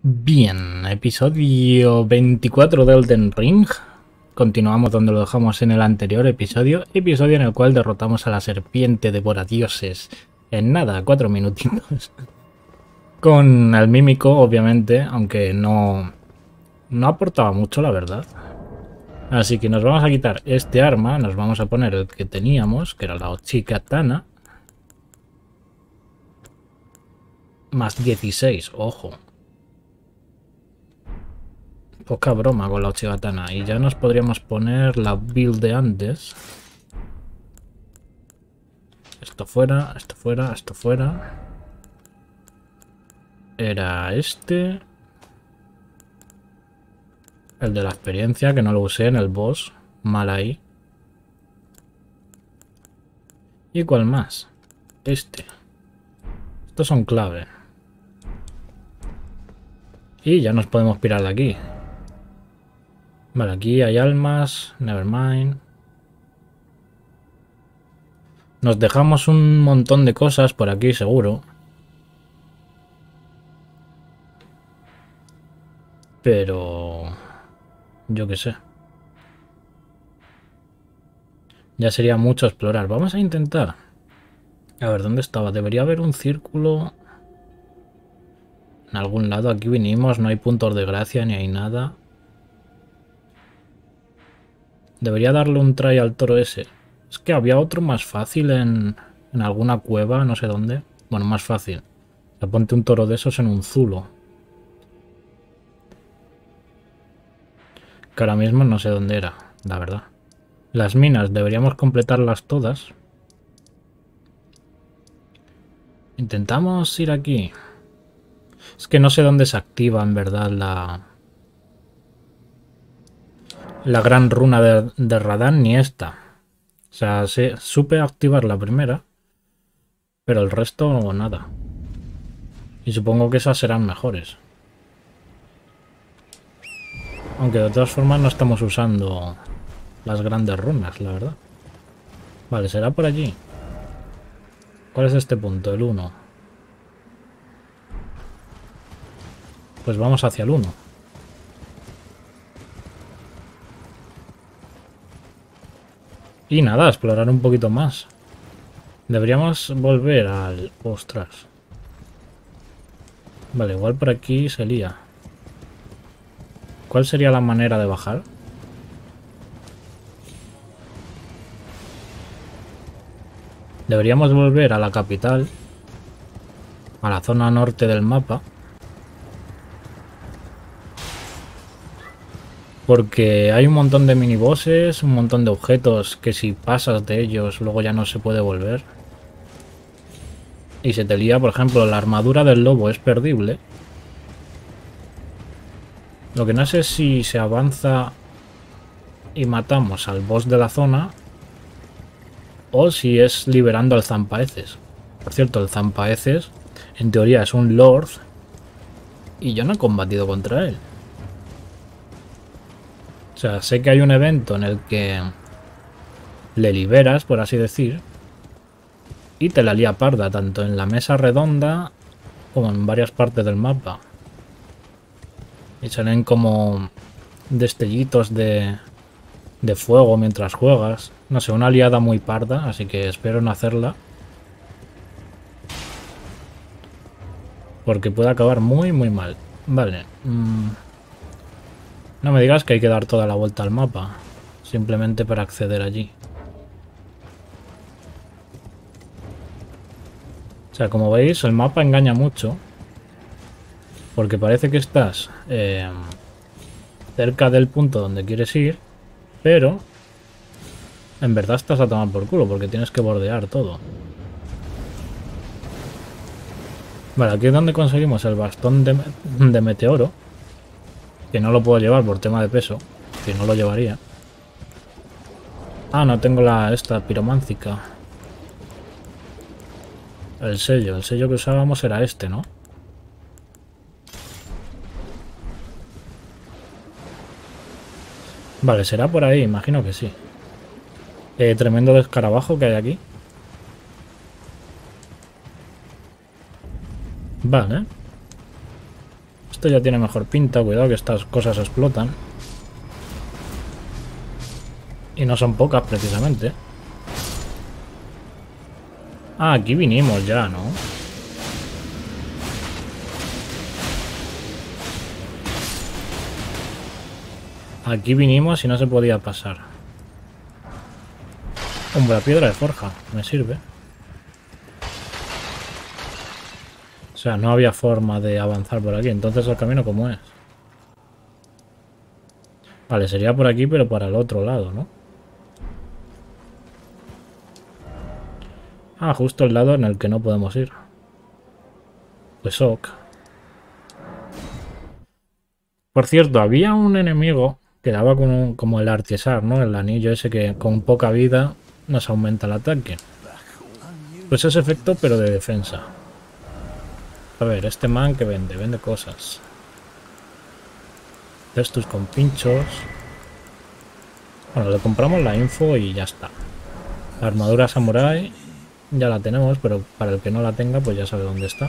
Bien, episodio 24 de Elden Ring. Continuamos donde lo dejamos en el anterior episodio en el cual derrotamos a la serpiente devoradioses en nada, 4 minutitos. Con el mímico, obviamente, aunque no aportaba mucho, la verdad. Así que nos vamos a quitar este arma, nos vamos a poner el que teníamos, que era la Ochi-Katana. Más 16, ojo. Poca broma con la Ochi-Katana. Y ya nos podríamos poner la build de antes. Esto fuera, esto fuera, esto fuera. Era este. El de la experiencia, que no lo usé en el boss. Mal ahí. ¿Y cuál más? Este. Estos son clave. Y ya nos podemos pirar de aquí. Vale, aquí hay almas. Nevermind. Nos dejamos un montón de cosas por aquí, seguro. Pero... yo qué sé. Ya sería mucho explorar. Vamos a intentar. A ver, ¿dónde estaba? Debería haber un círculo... en algún lado. Aquí vinimos, no hay puntos de gracia ni hay nada. Debería darle un try al toro ese. Es que había otro más fácil en alguna cueva, no sé dónde. Bueno, más fácil. Le ponte un toro de esos en un zulo. Que ahora mismo no sé dónde era, la verdad. Las minas deberíamos completarlas todas. Intentamos ir aquí. Es que no sé dónde se activa en verdad la gran runa de Radahn ni esta. O sea, supe activar la primera, pero el resto nada. Y supongo que esas serán mejores. Aunque de todas formas no estamos usando las grandes runas, la verdad. Vale, será por allí. ¿Cuál es este punto? El 1. Pues vamos hacia el 1. Y nada, explorar un poquito más. Deberíamos volver al... ostras. Vale, igual por aquí se lía. ¿Cuál sería la manera de bajar? Deberíamos volver a la capital. A la zona norte del mapa. Porque hay un montón de minibosses, un montón de objetos que si pasas de ellos luego ya no se puede volver. Y se te lía, por ejemplo, la armadura del lobo es perdible. Lo que no sé es si se avanza y matamos al boss de la zona o si es liberando al zampaheces. Por cierto, el zampaheces en teoría es un lord y yo no he combatido contra él. O sea, sé que hay un evento en el que le liberas, por así decir, y te la lía parda, tanto en la mesa redonda como en varias partes del mapa. Y salen como destellitos de fuego mientras juegas. No sé, una liada muy parda, así que espero no hacerla. Porque puede acabar muy, muy mal. Vale. No me digas que hay que dar toda la vuelta al mapa. Simplemente para acceder allí. O sea, como veis, el mapa engaña mucho. Porque parece que estás cerca del punto donde quieres ir. Pero en verdad estás a tomar por culo porque tienes que bordear todo. Vale, aquí es donde conseguimos el bastón de meteoro. Que no lo puedo llevar por tema de peso. Que no lo llevaría. Ah, no tengo esta pirománcica. El sello que usábamos era este, ¿no? Vale, será por ahí, imagino que sí. Tremendo escarabajo que hay aquí. Vale. Esto ya tiene mejor pinta. Cuidado que estas cosas explotan. Y no son pocas, precisamente. Ah, aquí vinimos ya, ¿no? Aquí vinimos y no se podía pasar. Hombre, la piedra de forja. Me sirve. O sea, no había forma de avanzar por aquí. Entonces el camino, ¿cómo es? Vale, sería por aquí, pero para el otro lado, ¿no? Ah, justo el lado en el que no podemos ir. Pues ok. Por cierto, había un enemigo que daba como el artesar, ¿no? El anillo ese que con poca vida nos aumenta el ataque. Pues ese efecto, pero de defensa. A ver, este man que vende cosas. Cestus con pinchos. Bueno, le compramos la info y ya está. La armadura samurai ya la tenemos, pero para el que no la tenga, pues ya sabe dónde está.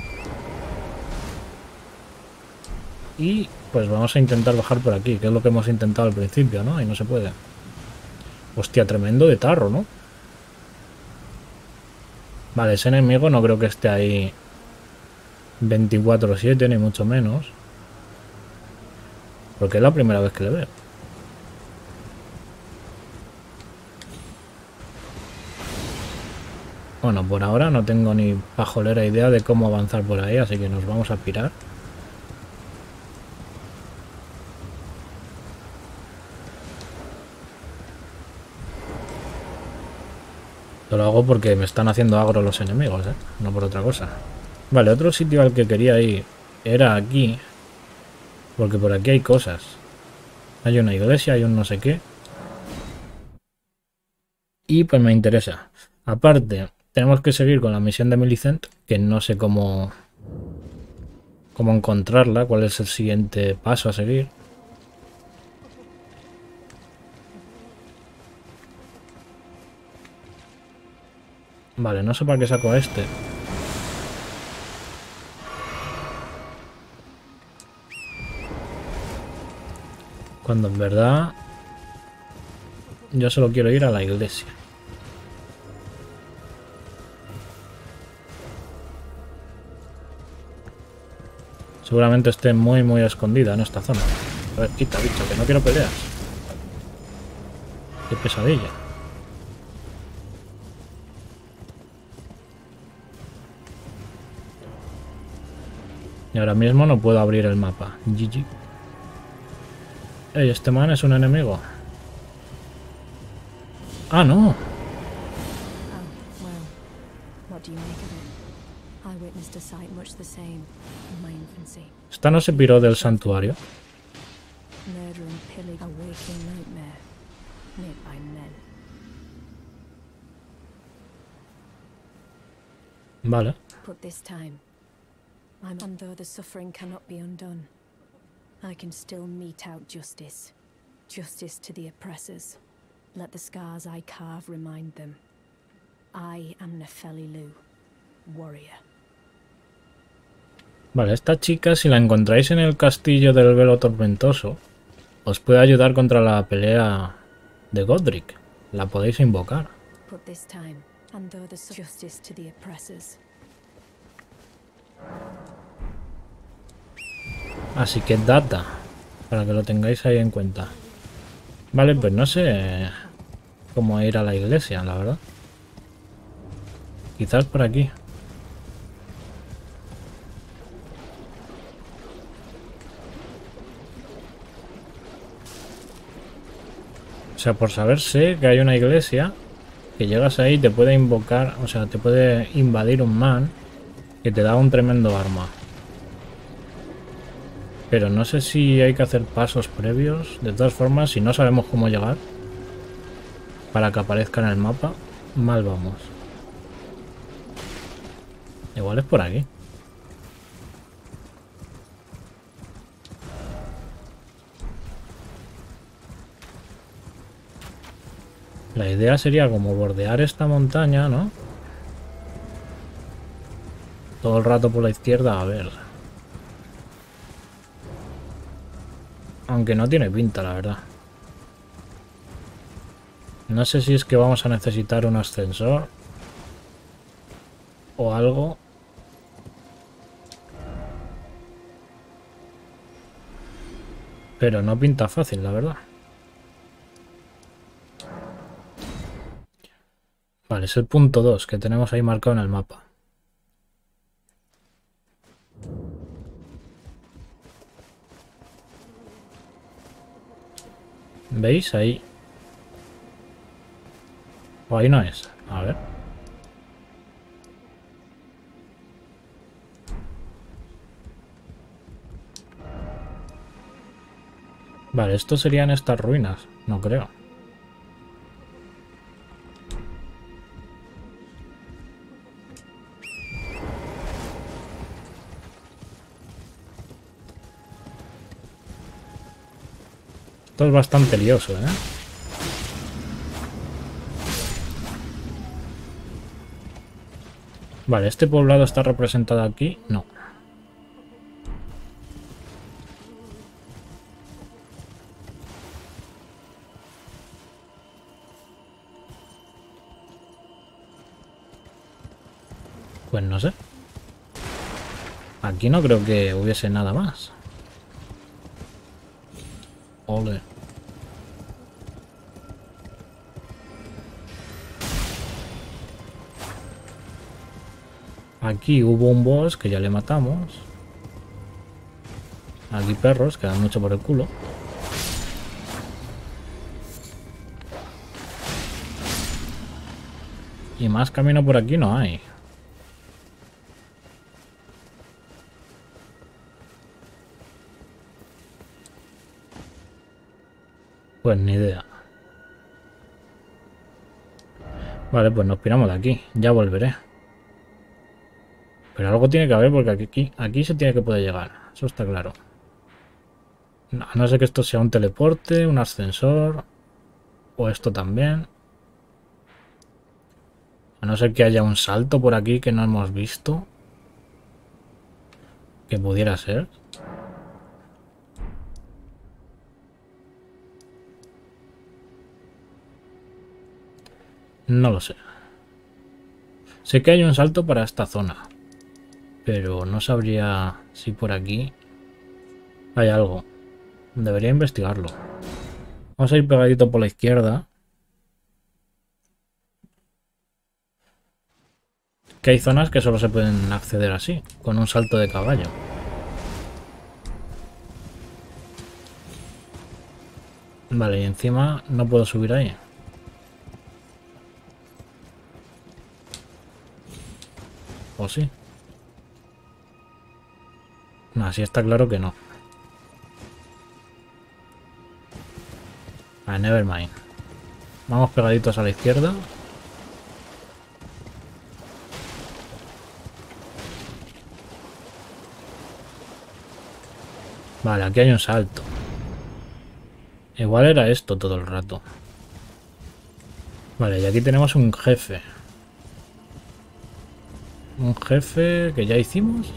Y pues vamos a intentar bajar por aquí, que es lo que hemos intentado al principio, ¿no? Y no se puede. Hostia, tremendo de tarro, ¿no? Vale, ese enemigo no creo que esté ahí 24/7, ni mucho menos. Porque es la primera vez que le veo. Bueno, por ahora no tengo ni pajolera idea de cómo avanzar por ahí, así que nos vamos a pirar. Lo hago porque me están haciendo agro los enemigos, ¿eh? No por otra cosa. Vale, otro sitio al que quería ir era aquí. Porque por aquí hay cosas. Hay una iglesia, hay un no sé qué. Y pues me interesa. Aparte, tenemos que seguir con la misión de Millicent, que no sé cómo encontrarla, cuál es el siguiente paso a seguir. Vale, no sé para qué saco a este. Cuando en verdad yo solo quiero ir a la iglesia. Seguramente esté muy escondida en esta zona. A ver, quita, bicho, que no quiero peleas. Qué pesadilla. Y ahora mismo no puedo abrir el mapa. GG. Ey, este man es un enemigo. Ah, no. Esta no se piró del santuario. Vale. And though the suffering cannot be undone, I can still mete out justice. Justice to the oppressors. Let the scars I carve remind them. I am Nefeli Lu, warrior. Vale, esta chica, si la encontráis en el castillo del velo tormentoso, os puede ayudar contra la pelea de Godric. La podéis invocar. But this time, and though the justice to the oppressors. Así que data, para que lo tengáis ahí en cuenta. Vale, pues no sé cómo ir a la iglesia, la verdad. Quizás por aquí. O sea, por saber sé que hay una iglesia que llegas ahí y te puede invocar, o sea, te puede invadir un man que te da un tremendo arma. Pero no sé si hay que hacer pasos previos. De todas formas, si no sabemos cómo llegar para que aparezca en el mapa, mal vamos. Igual es por aquí. La idea sería como bordear esta montaña, ¿no? Todo el rato por la izquierda, a ver. Aunque no tiene pinta, la verdad. No sé si es que vamos a necesitar un ascensor o algo. Pero no pinta fácil, la verdad. Vale, es el punto 2 que tenemos ahí marcado en el mapa. ¿Veis? Ahí. O ahí no es. A ver. Vale, esto serían estas ruinas. No creo. Esto es bastante lioso, ¿eh? Vale, ¿este poblado está representado aquí? No. Pues no sé. Aquí no creo que hubiese nada más. Ole. Aquí hubo un boss que ya le matamos. Aquí perros que dan mucho por el culo. Y más camino por aquí no hay. Pues ni idea. Vale, pues nos piramos de aquí. Ya volveré. Pero algo tiene que haber porque aquí se tiene que poder llegar. Eso está claro. A no ser que esto sea un teleporte, un ascensor. O esto también. A no ser que haya un salto por aquí que no hemos visto. Que pudiera ser. No lo sé. Sé que hay un salto para esta zona. Pero no sabría si por aquí hay algo. Debería investigarlo. Vamos a ir pegadito por la izquierda. Que hay zonas que solo se pueden acceder así, con un salto de caballo. Vale, y encima no puedo subir ahí. ¿O sí? No, así está claro que no. Ah, nevermind. Vamos pegaditos a la izquierda. Vale, aquí hay un salto. Igual era esto todo el rato. Vale, y aquí tenemos un jefe. Un jefe que ya hicimos.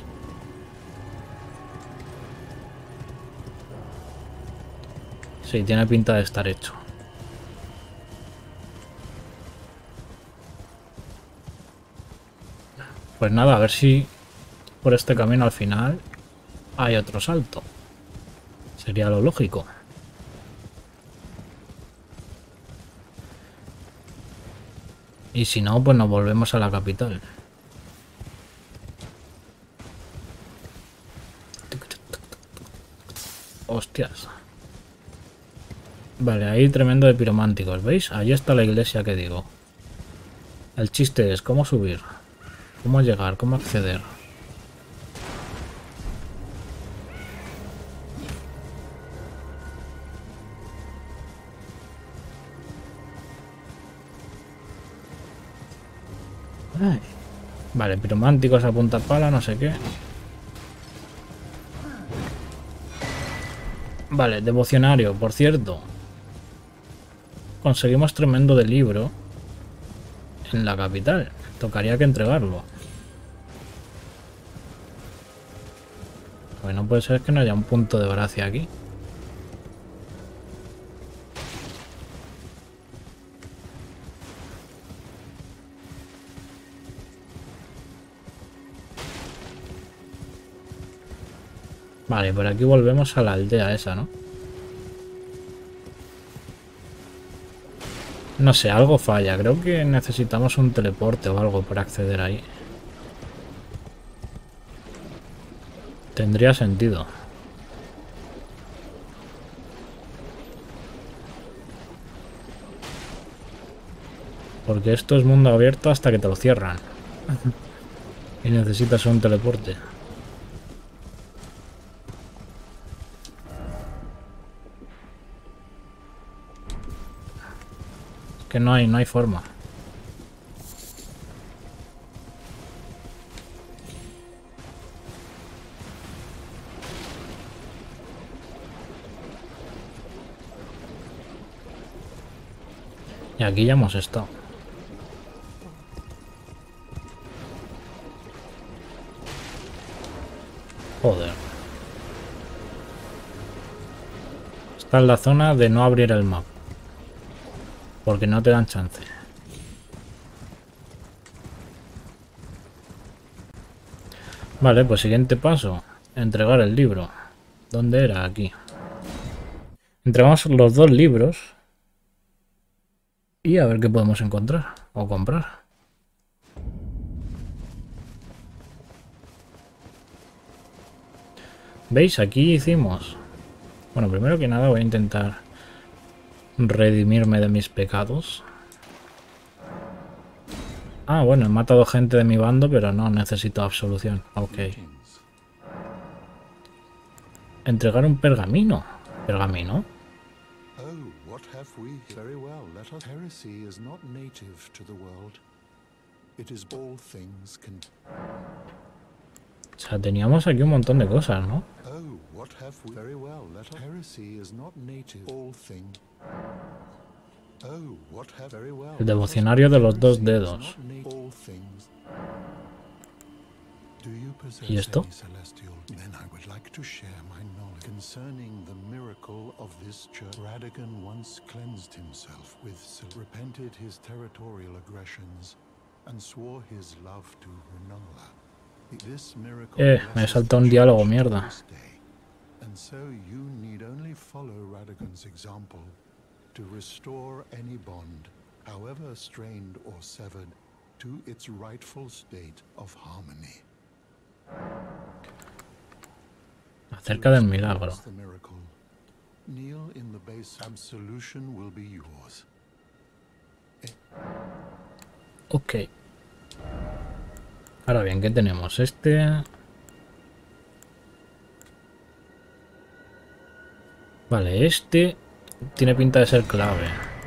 Sí, tiene pinta de estar hecho. Pues nada, a ver si por este camino al final hay otro salto. Sería lo lógico. Y si no, pues nos volvemos a la capital. Hostias. Vale, ahí tremendo de pirománticos, ¿veis? Ahí está la iglesia que digo. El chiste es cómo subir, cómo llegar, cómo acceder. Ay. Vale, pirománticos a punta pala, no sé qué. Vale, devocionario, por cierto. Conseguimos tremendo de libro en la capital. Tocaría que entregarlo. Pues no puede ser que no haya un punto de gracia aquí. Vale, por aquí volvemos a la aldea esa, ¿no? No sé, algo falla. Creo que necesitamos un teleporte o algo para acceder ahí. Tendría sentido. Porque esto es mundo abierto hasta que te lo cierran. Y necesitas un teleporte. Es que no hay forma. Y aquí ya hemos estado. Joder. Esta es la zona de no abrir el mapa. Porque no te dan chance. Vale, pues siguiente paso. Entregar el libro. ¿Dónde era? Aquí. Entregamos los 2 libros. Y a ver qué podemos encontrar. O comprar. ¿Veis? Aquí hicimos... Bueno, primero que nada voy a intentar redimirme de mis pecados. Ah, bueno, he matado gente de mi bando, pero no necesito absolución. Ok. Entregar un pergamino. ¿Pergamino? Oh, what have we? Very well, let us. Heresy is not native to the world. It is all things can. O sea, teníamos aquí un montón de cosas, ¿no? Oh, what have we? Very well, let us. Heresy is not native. All things. Oh, what have very well. El devocionario de los 2 dedos. All things. Do you possess ¿Y esto? any celestial? Then I would like to share my knowledge concerning the miracle of this church. Radagon once cleansed himself with repented his territorial aggressions and swore his love to Renala. This miracle Me salta un diálogo, mierda. and so you need only follow Radagon's example to restore any bond, however strained or severed, to its rightful state of harmony. Acerca del milagro. Kneel in the base. Absolution will be yours. Ok. Ahora bien, ¿qué tenemos? Vale, este tiene pinta de ser clave.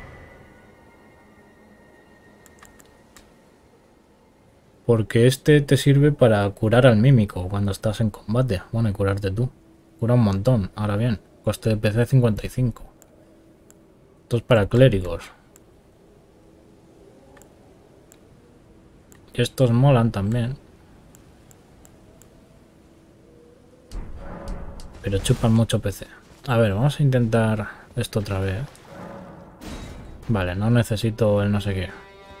Porque este te sirve para curar al mímico cuando estás en combate. Bueno, y curarte tú. Cura un montón. Ahora bien, coste de PC 55. Esto es para clérigos. Y estos molan también. Pero chupan mucho PC. A ver, vamos a intentar esto otra vez. Vale, no necesito el no sé qué.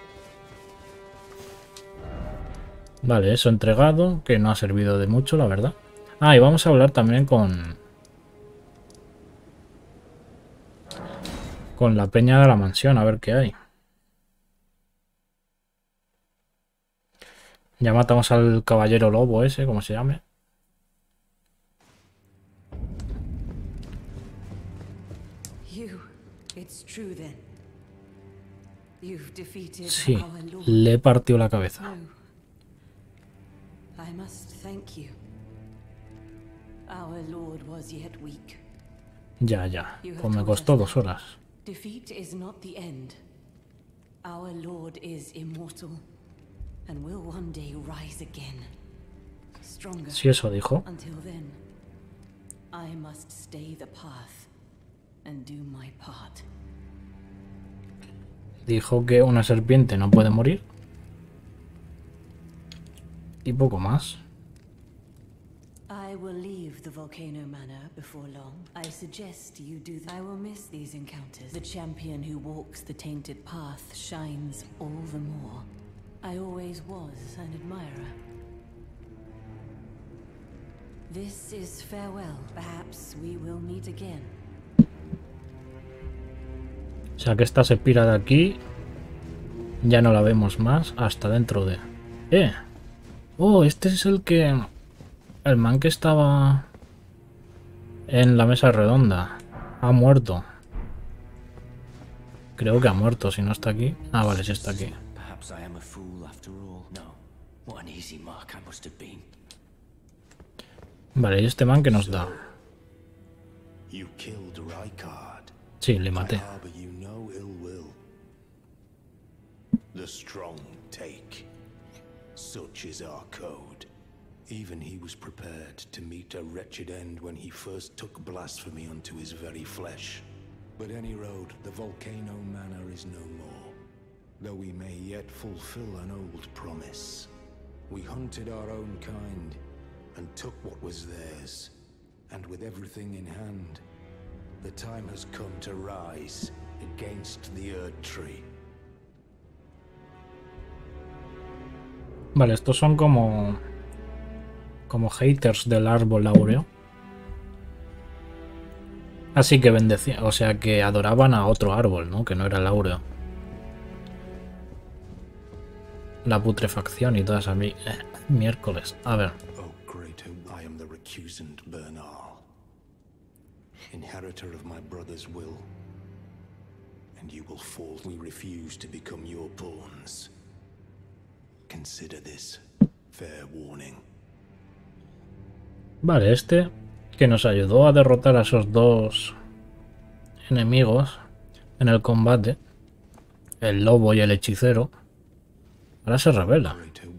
Vale, eso entregado, que no ha servido de mucho, la verdad. Ah, y vamos a hablar también con la peña de la mansión, a ver qué hay. Ya matamos al caballero lobo ese, como se llame. Sí, le partió la cabeza. Ya, pues me costó 2 horas. Defeat is not the end. Our Lord is immortal and will one day rise again. Stronger. Si eso dijo. Until then, I must stay the path and do my part. Dijo que una serpiente no puede morir. Y poco más. I will leave the Volcano Manor before long. I suggest you do that. I will miss these encounters. The champion who walks the tainted path shines all the more. I always was an admirer. This is farewell. Perhaps we will meet again. O sea que esta se pira de aquí. Ya no la vemos más hasta dentro de... Oh, este es el que... El man que estaba... En la mesa redonda. Ha muerto. Creo que ha muerto, si no está aquí. Ah, vale, sí está aquí. Vale, ¿y este man qué nos da? Sí, le maté. The strong take. Such is our code. Even he was prepared to meet a wretched end when he first took blasphemy unto his very flesh. But any road, the Volcano Manor is no more. Though we may yet fulfill an old promise. We hunted our own kind, and took what was theirs. And with everything in hand, the time has come to rise against the Erd Tree. Vale, estos son como haters del árbol áureo. Así que bendecían, o sea que adoraban a otro árbol, ¿no? Que no era el áureo. La putrefacción y todas a mí. Miércoles, a ver. O great, I am the recusant Bernal, inheritor of my brother's will, and you will fall. We refuse to become your pawns. Consider this fair warning. Vale, este que nos ayudó a derrotar a esos dos enemigos en el combate, el lobo y el hechicero, ahora se revela.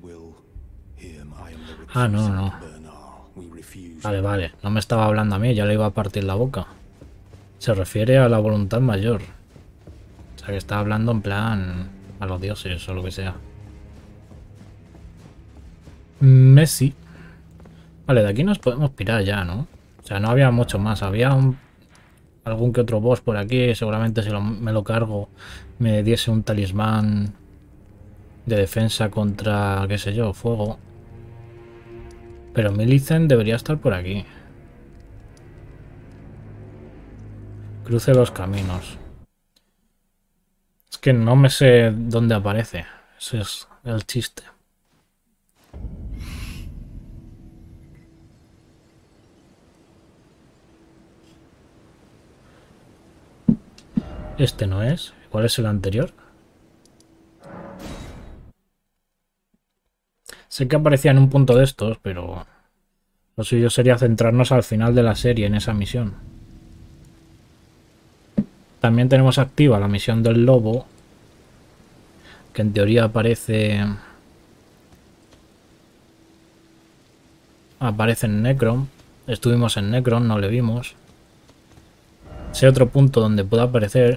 Ah, no. Vale, no me estaba hablando a mí, ya le iba a partir la boca. Se refiere a la voluntad mayor. O sea que está hablando en plan a los dioses o lo que sea. Messi. Vale, de aquí nos podemos pirar ya, ¿no? O sea, no había mucho más. Había algún que otro boss por aquí. Seguramente si me lo cargo me diese un talismán de defensa contra, qué sé yo, fuego. Pero Millicent debería estar por aquí. Cruce los caminos. Es que no me sé dónde aparece. Ese es el chiste. Este no es. ¿Cuál es el anterior? Sé que aparecía en un punto de estos, pero lo suyo sería centrarnos al final de la serie en esa misión. También tenemos activa la misión del lobo, que en teoría aparece en Necron. Estuvimos en Necron, no le vimos. Sé otro punto donde pueda aparecer,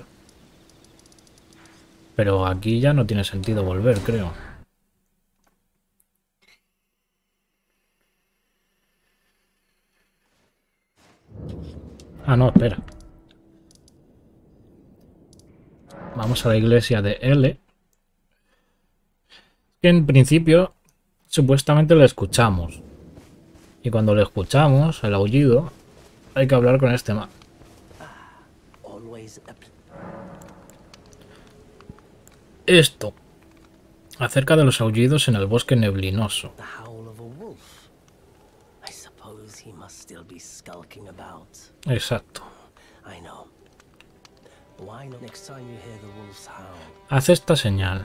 pero aquí ya no tiene sentido volver, creo. Ah, no, espera. Vamos a la iglesia de L. Que en principio, supuestamente lo escuchamos. Y cuando lo escuchamos, el aullido, hay que hablar con este man. Esto. Acerca de los aullidos en el bosque neblinoso. Exacto. Haz esta señal.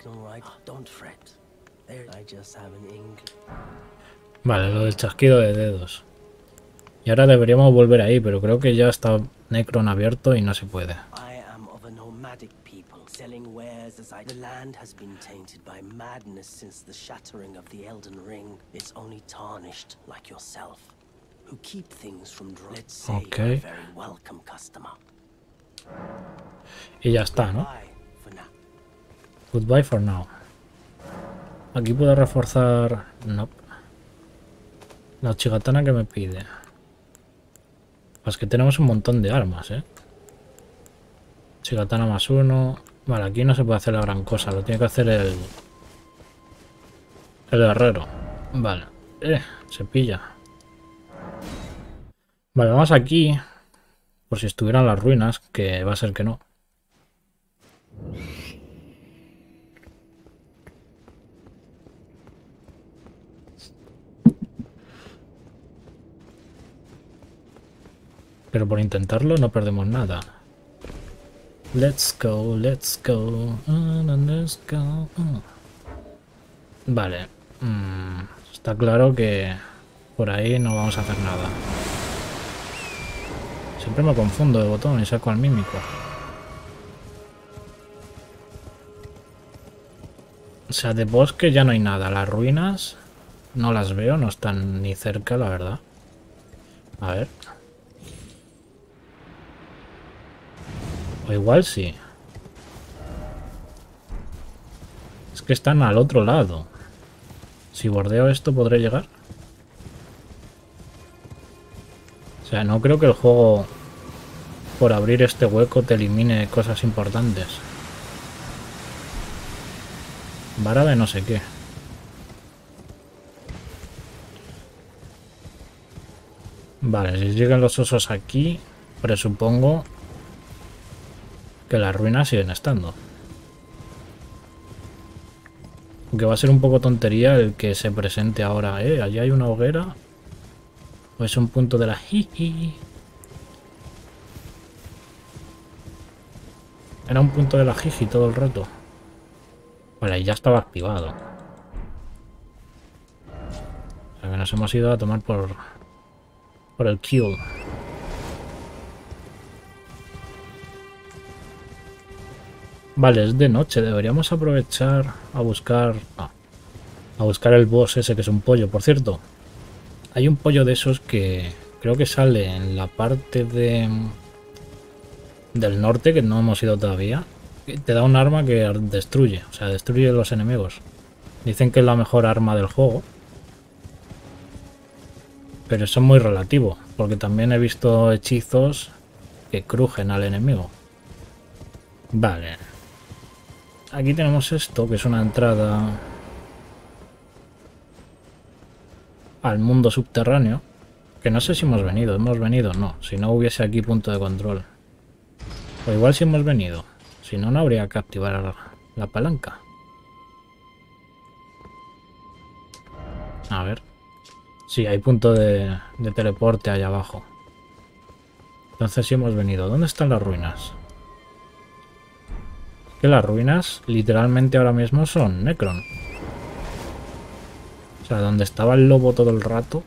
Vale, lo del chasquido de dedos. Y ahora deberíamos volver ahí, pero creo que ya está Necron abierto y no se puede. Selling wares as the land has been tainted by madness since the shattering of the Elden Ring. It's only tarnished like yourself, who keep things from drawing. Let's say you're a very welcome customer. Y ya está, ¿no? Goodbye for now. Aquí puedo reforzar. No. La chigatana que me pide. Pues que tenemos un montón de armas, ¿eh? Chigatana +1. Vale, aquí no se puede hacer la gran cosa. Lo tiene que hacer el guerrero. Vale. Se pilla. Vale, vamos aquí. Por si estuvieran las ruinas, que va a ser que no. Pero por intentarlo no perdemos nada. Let's go, let's go. Let's go. Vale. Está claro que por ahí no vamos a hacer nada. Siempre me confundo de botón y saco al mímico. O sea, de bosque ya no hay nada. Las ruinas no las veo, no están ni cerca, la verdad. A ver. O igual sí. Es que están al otro lado. Si bordeo esto, ¿podré llegar? O sea, no creo que el juego, por abrir este hueco, te elimine cosas importantes. Vara de no sé qué. Vale, si llegan los osos aquí, presupongo que las ruinas siguen estando. Aunque va a ser un poco tontería el que se presente ahora. Allí hay una hoguera. O es un punto de la jiji. Era un punto de la jiji todo el rato. Vale, ya estaba activado. O sea que nos hemos ido a tomar por el kill. Vale, es de noche. Deberíamos aprovechar a buscar... a buscar el boss ese que es un pollo. Por cierto, hay un pollo de esos que creo que sale en la parte del norte, que no hemos ido todavía. Te da un arma que destruye, o sea, destruye los enemigos. Dicen que es la mejor arma del juego. Pero eso es muy relativo, porque también he visto hechizos que crujen al enemigo. Vale. Aquí tenemos esto, que es una entrada al mundo subterráneo. Que no sé si hemos venido, no. Si no hubiese aquí punto de control. O igual si hemos venido. Si no, no habría que activar la palanca. A ver. Sí, hay punto de teleporte allá abajo. Entonces sí hemos venido. ¿Dónde están las ruinas? Que las ruinas literalmente ahora mismo son Necron. O sea, donde estaba el lobo todo el rato.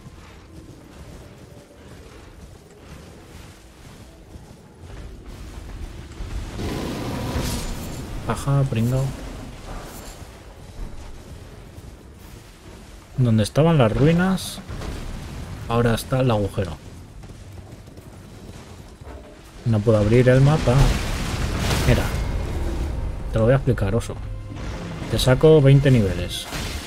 Ajá, pringao. Donde estaban las ruinas, ahora está el agujero. No puedo abrir el mapa. Mira, te lo voy a explicar, oso. Te saco 20 niveles.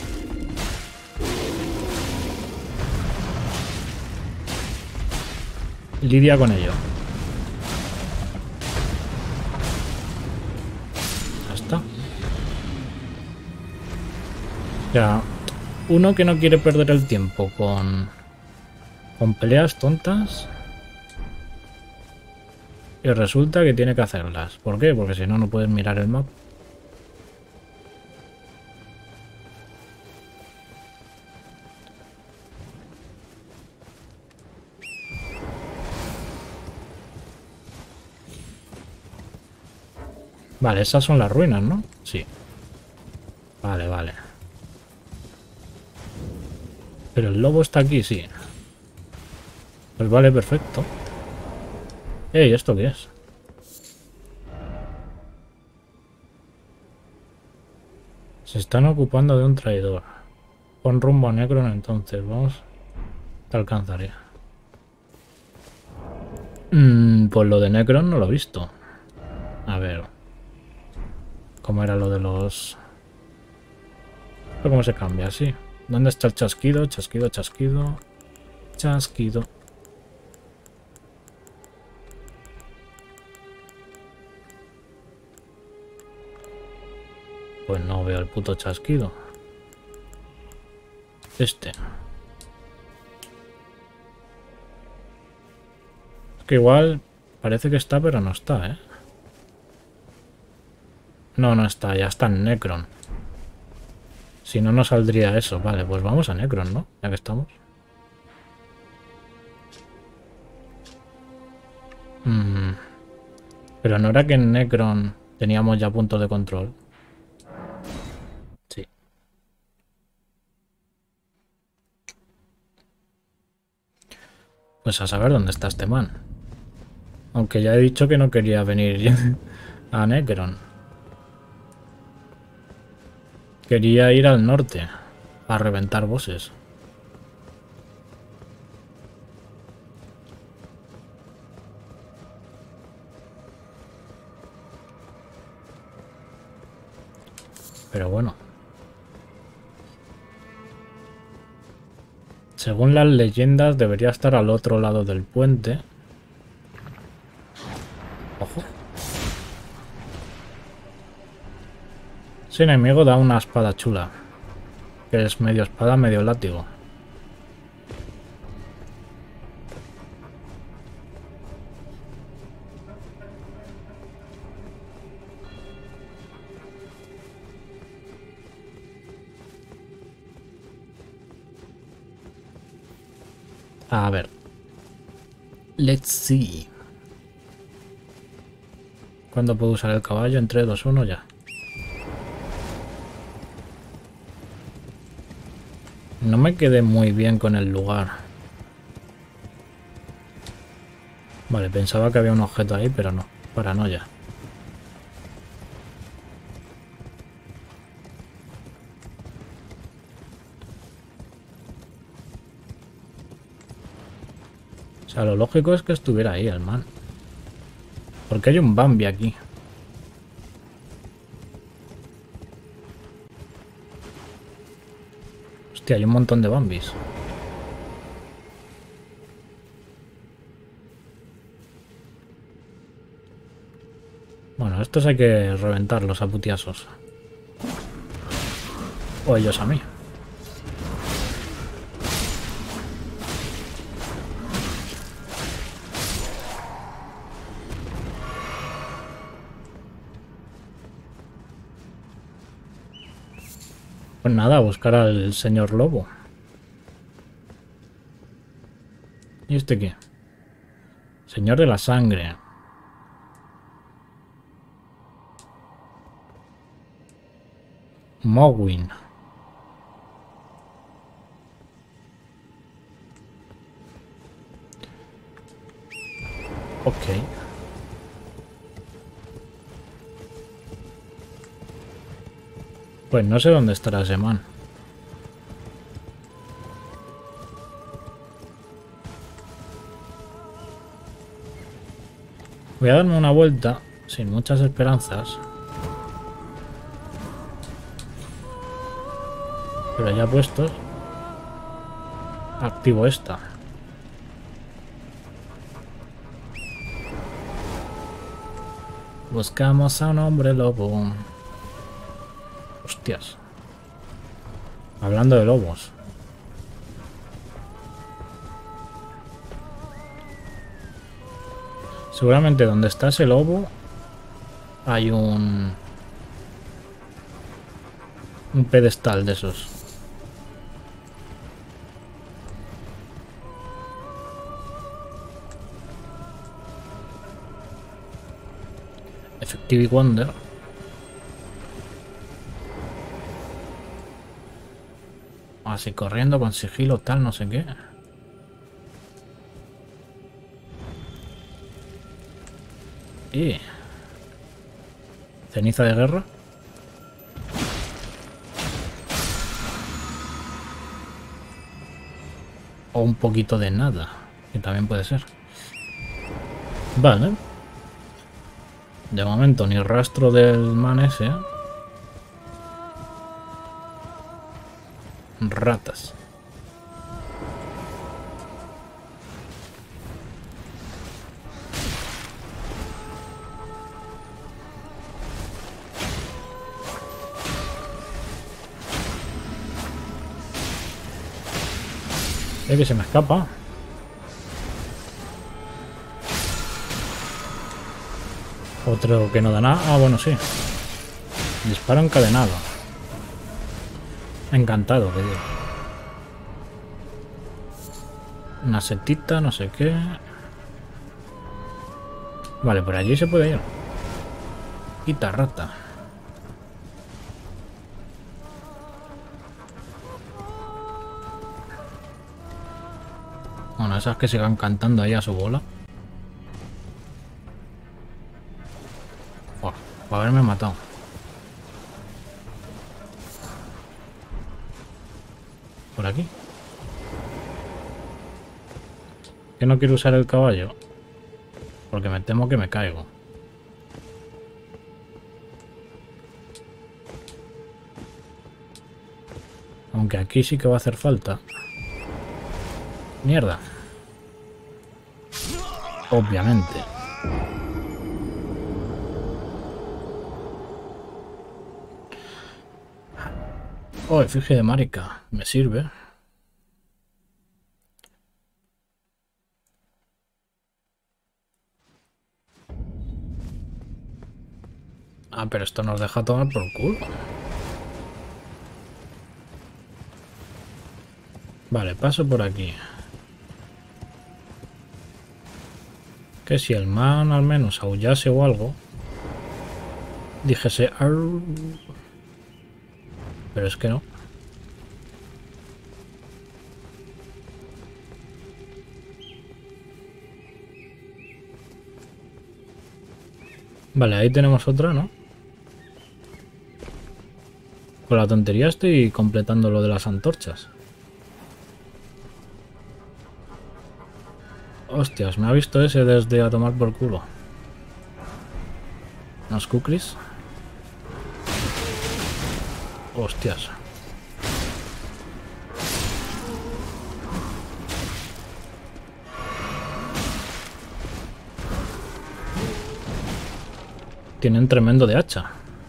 Lidia con ello. Ya está. Ya. Uno que no quiere perder el tiempo con peleas tontas. Y resulta que tiene que hacerlas. ¿Por qué? Porque si no, no puedes mirar el mapa. Vale, esas son las ruinas, ¿no? Sí. Vale, vale. Pero el lobo está aquí, sí. Pues vale, perfecto. Ey, ¿esto qué es? Se están ocupando de un traidor. Pon rumbo a Necron entonces, vamos. Te alcanzaré. Pues lo de Necron no lo he visto. A ver. ¿Cómo era lo de los...? ¿Cómo se cambia? Sí. ¿Dónde está el chasquido? Chasquido, chasquido. Chasquido. Pues no veo el puto chasquido. Este. que igual parece que está, pero no está, ¿eh? No, no está, ya está en Necron. Si no, no saldría eso. Vale, pues vamos a Necron, ¿no? Ya que estamos. Pero no era que en Necron teníamos ya puntos de control. Sí. Pues a saber dónde está este man. Aunque ya he dicho que no quería venir a Necron. Quería ir al norte a reventar bosses. Pero bueno. Según las leyendas debería estar al otro lado del puente. Ojo. Ese enemigo da una espada chula. Que es medio espada, medio látigo. A ver. Let's see. ¿Cuándo puedo usar el caballo? En 3, 2, 1 ya. No me quedé muy bien con el lugar. Vale, pensaba que había un objeto ahí, pero no. Paranoia. O sea, lo lógico es que estuviera ahí el man. Porque hay un Bambi aquí. Hostia, hay un montón de Bambis. Bueno, estos hay que reventarlos a putiazos. O ellos a mí. Pues nada, a buscar al señor lobo. ¿Y este qué? Señor de la sangre. Mogwin. Ok. Pues no sé dónde estará ese man. Voy a darme una vuelta, sin muchas esperanzas. Pero ya puestos, activo esta. Buscamos a un hombre lobo. Hostias. Hablando de lobos. Seguramente donde está ese lobo hay un pedestal de esos. Effective Wonder. Así corriendo con sigilo tal, no sé qué. Y ceniza de guerra. O un poquito de nada, que también puede ser. Vale. De momento ni rastro del man ese. Ratas. Que se me escapa. Otro que no da nada. Ah, bueno, sí. Disparo encadenado. Encantado, que digo. Una setita, no sé qué. Vale, por allí se puede ir. Quita rata. Bueno, esas que sigan cantando ahí a su bola. Uf, por haberme matado. Por aquí. Que no quiero usar el caballo. Porque me temo que me caigo. Aunque aquí sí que va a hacer falta. Mierda. Obviamente. Oh, efigie de Marika. Me sirve. Ah, pero esto nos deja tomar por culo. Vale, paso por aquí. Que si el man al menos aullase o algo, dijese arr. Pero es que no. Vale, ahí tenemos otra, ¿no? Con la tontería estoy completando lo de las antorchas. Hostias, me ha visto ese desde a tomar por culo. ¿Unos cookies? Hostias. Tienen tremendo de hacha.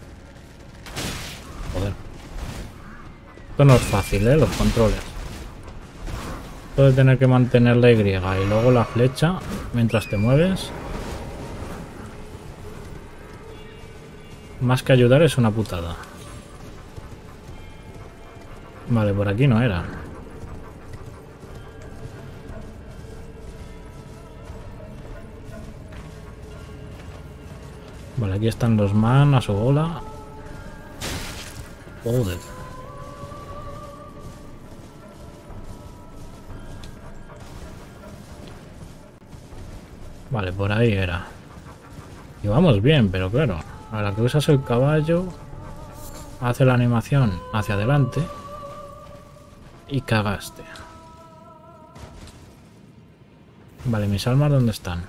Joder. Esto no es fácil, los controles. Puedes tener que mantener la Y y luego la flecha mientras te mueves. Más que ayudar es una putada. Vale, por aquí no era. Vale, aquí están los man a su bola. Joder. Vale, por ahí era. Y vamos bien, pero claro, a la que usas el caballo, hace la animación hacia adelante y cagaste. Vale, mis almas, ¿dónde están?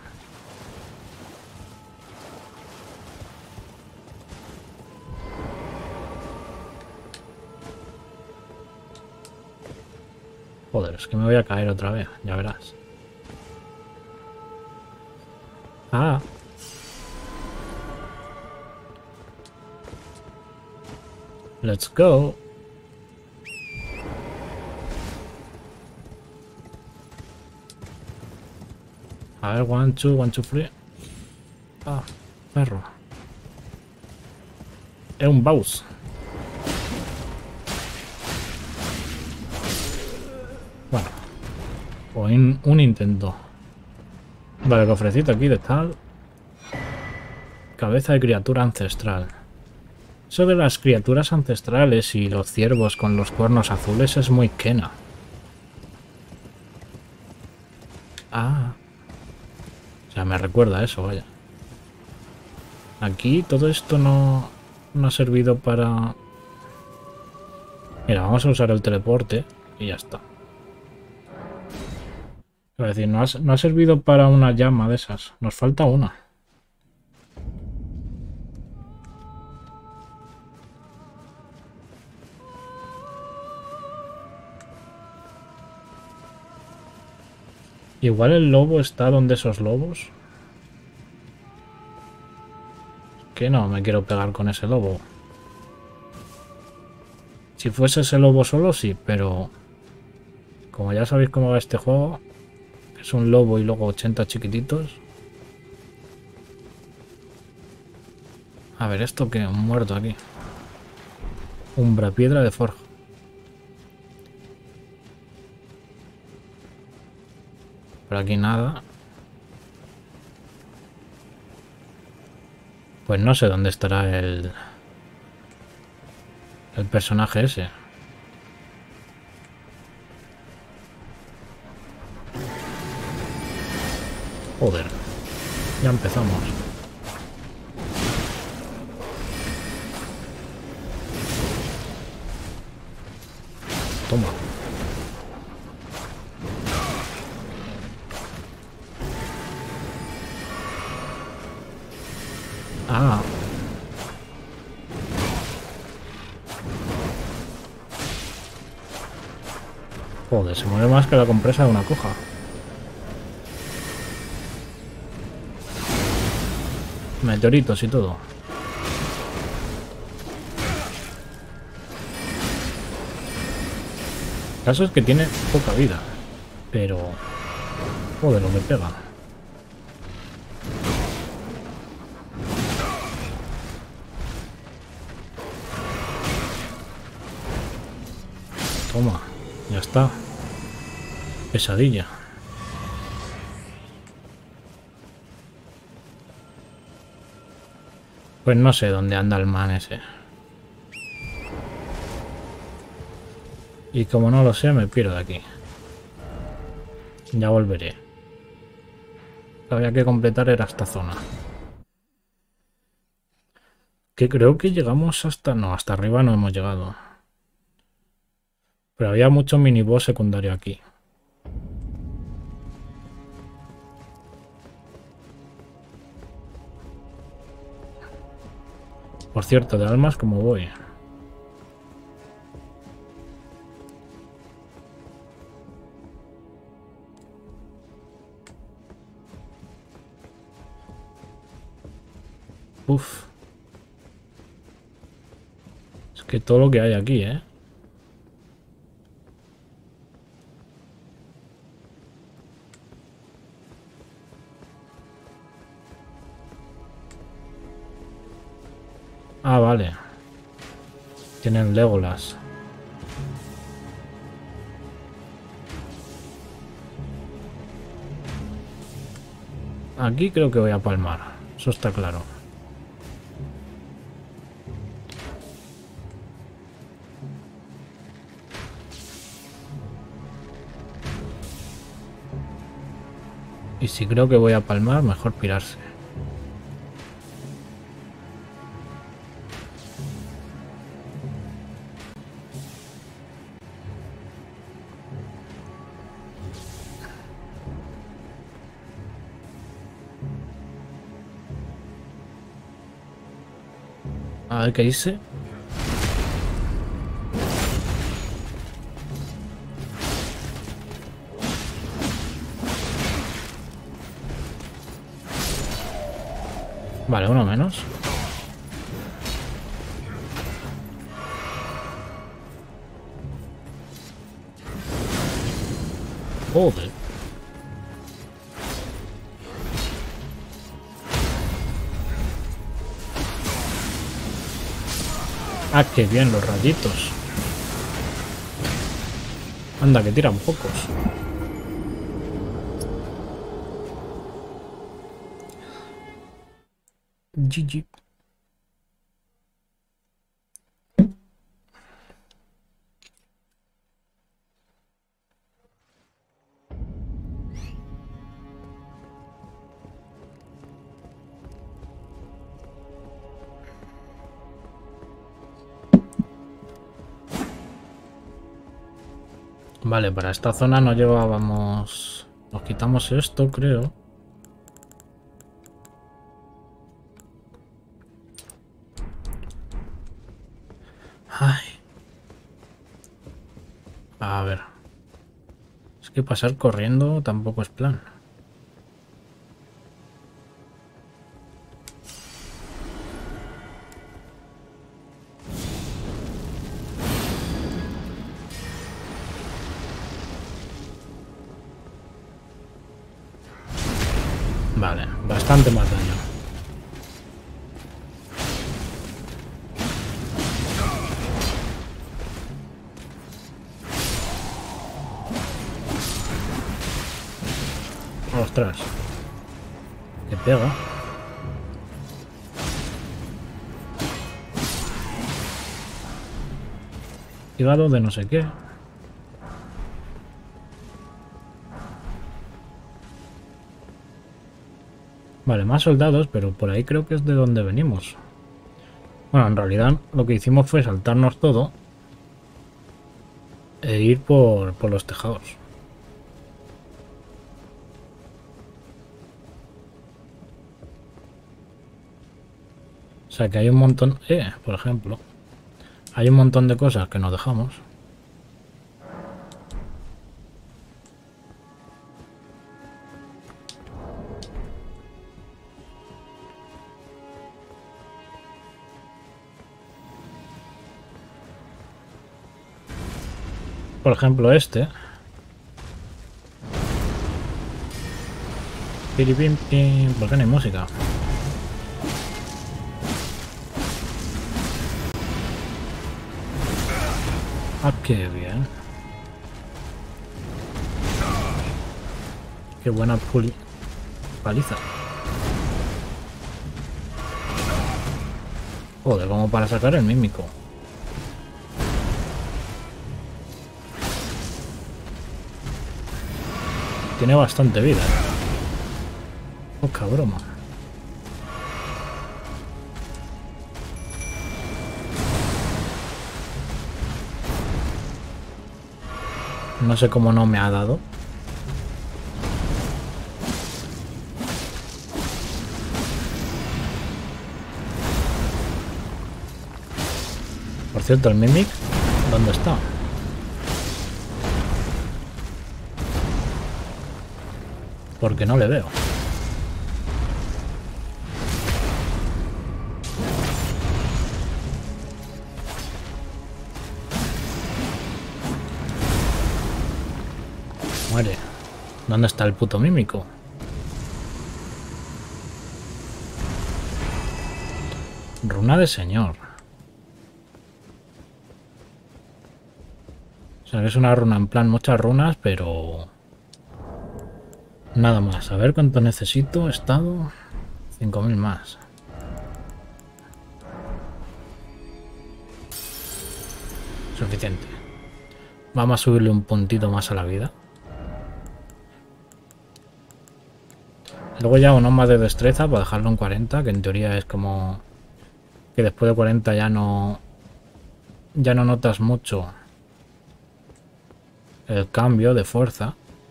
Joder, es que me voy a caer otra vez, ya verás. Ah. Let's go. A ver, 1, 2, 1, 2, 3. Ah, perro. Es un boss. Bueno. O un intento. Vale, cofrecito aquí de tal. Cabeza de criatura ancestral. Eso de las criaturas ancestrales y los ciervos con los cuernos azules es muy Kena. Ah. O sea, me recuerda a eso, vaya. Aquí todo esto no ha servido para... Mira, vamos a usar el teleporte y ya está. Es decir, no ha servido para una llama de esas. Nos falta una. Igual el lobo está donde esos lobos. Que no me quiero pegar con ese lobo. Si fuese ese lobo solo, sí, pero... Como ya sabéis cómo va este juego... Es un lobo y luego 80 chiquititos. A ver, esto que un muerto aquí. Umbra piedra de forja. Por aquí nada. Pues no sé dónde estará el personaje ese. Joder. Ya empezamos. Toma. Ah. Joder, se mueve más que la compresa de una coja. Meteoritos y todo. El caso es que tiene poca vida. Pero... joder, lo que pega. Toma, ya está. Pesadilla. Pues no sé dónde anda el man ese. Y como no lo sé, me pierdo de aquí. Ya volveré. Lo que había que completar era esta zona. Que creo que llegamos hasta... no, hasta arriba no hemos llegado. Pero había mucho miniboss secundario aquí. Por cierto, de almas, ¿cómo voy? Uf. Es que todo lo que hay aquí, ¿eh? Ah, vale. Tienen Legolas. Aquí creo que voy a palmar. Eso está claro. Y si creo que voy a palmar, mejor pirarse. A ver qué dice. Vale, uno menos. Joder. Ah, qué bien los rayitos. Anda, que tiran pocos. GG. Vale, para esta zona no llevábamos... Nos quitamos esto, creo. Ay. A ver. Es que pasar corriendo tampoco es plan. Vale, bastante más daño. Ostras. Que pega. Hígado de no sé qué. Vale, más soldados, pero por ahí creo que es de donde venimos. Bueno, en realidad lo que hicimos fue saltarnos todo e ir por los tejados. O sea que hay un montón... por ejemplo, hay un montón de cosas que nos dejamos. Por ejemplo, este. Piripim, pim. ¿Por qué no hay música? Ah, qué bien. Qué buena paliza. Joder, como para sacar el mímico. Tiene bastante vida. Poca broma. No sé cómo no me ha dado. Por cierto, el Mimic, ¿dónde está? Porque no le veo. Muere. ¿Dónde está el puto mímico? Runa de señor. O sea, que es una runa en plan muchas runas, pero... nada más. A ver cuánto necesito. Estado... 5000 más. Suficiente. Vamos a subirle un puntito más a la vida. Luego ya uno más de destreza para dejarlo en 40, que en teoría es como... que después de 40 ya no notas mucho el cambio de fuerza.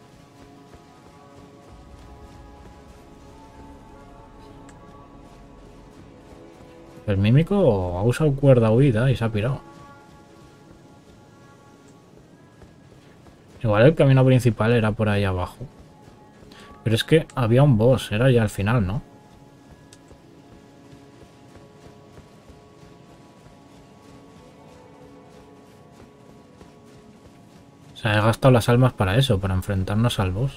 El mímico ha usado cuerda huida y se ha pirado. Igual el camino principal era por ahí abajo. Pero es que había un boss, era ya al final, ¿no? O sea, he gastado las almas para eso, para enfrentarnos al boss.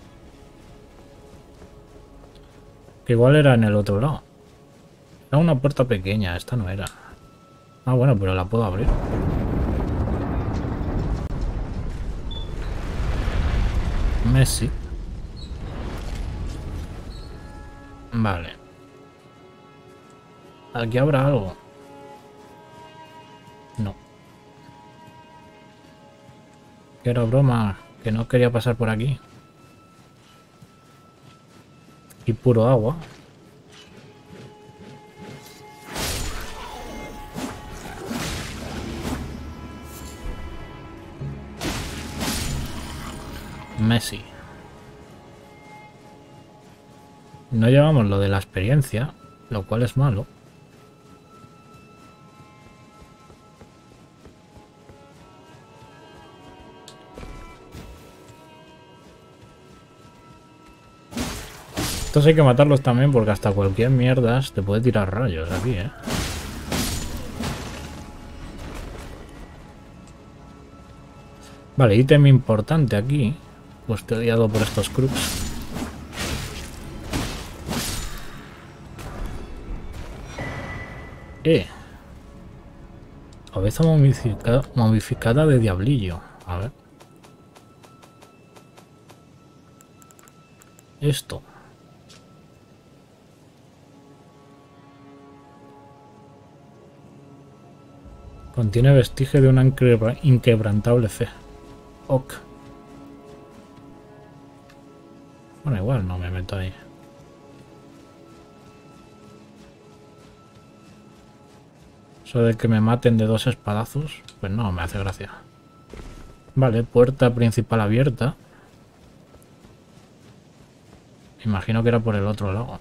Que igual era en el otro lado. Era una puerta pequeña, esta no era. Ah, bueno, pero la puedo abrir. Messi. Vale. Aquí habrá algo. No. Que era broma, que no quería pasar por aquí. Y puro agua. Messi. No llevamos lo de la experiencia, lo cual es malo. Estos hay que matarlos también porque hasta cualquier mierda te puede tirar rayos aquí, ¿eh? Vale, ítem importante aquí. Custodiado por estos crooks. Cabeza momificada de diablillo. A ver. esto. Contiene vestigio de una inquebrantable fe. Ok. Bueno, igual no me meto ahí. Eso de que me maten de 2 espadazos, pues no me hace gracia. Vale, puerta principal abierta. Imagino que era por el otro lado.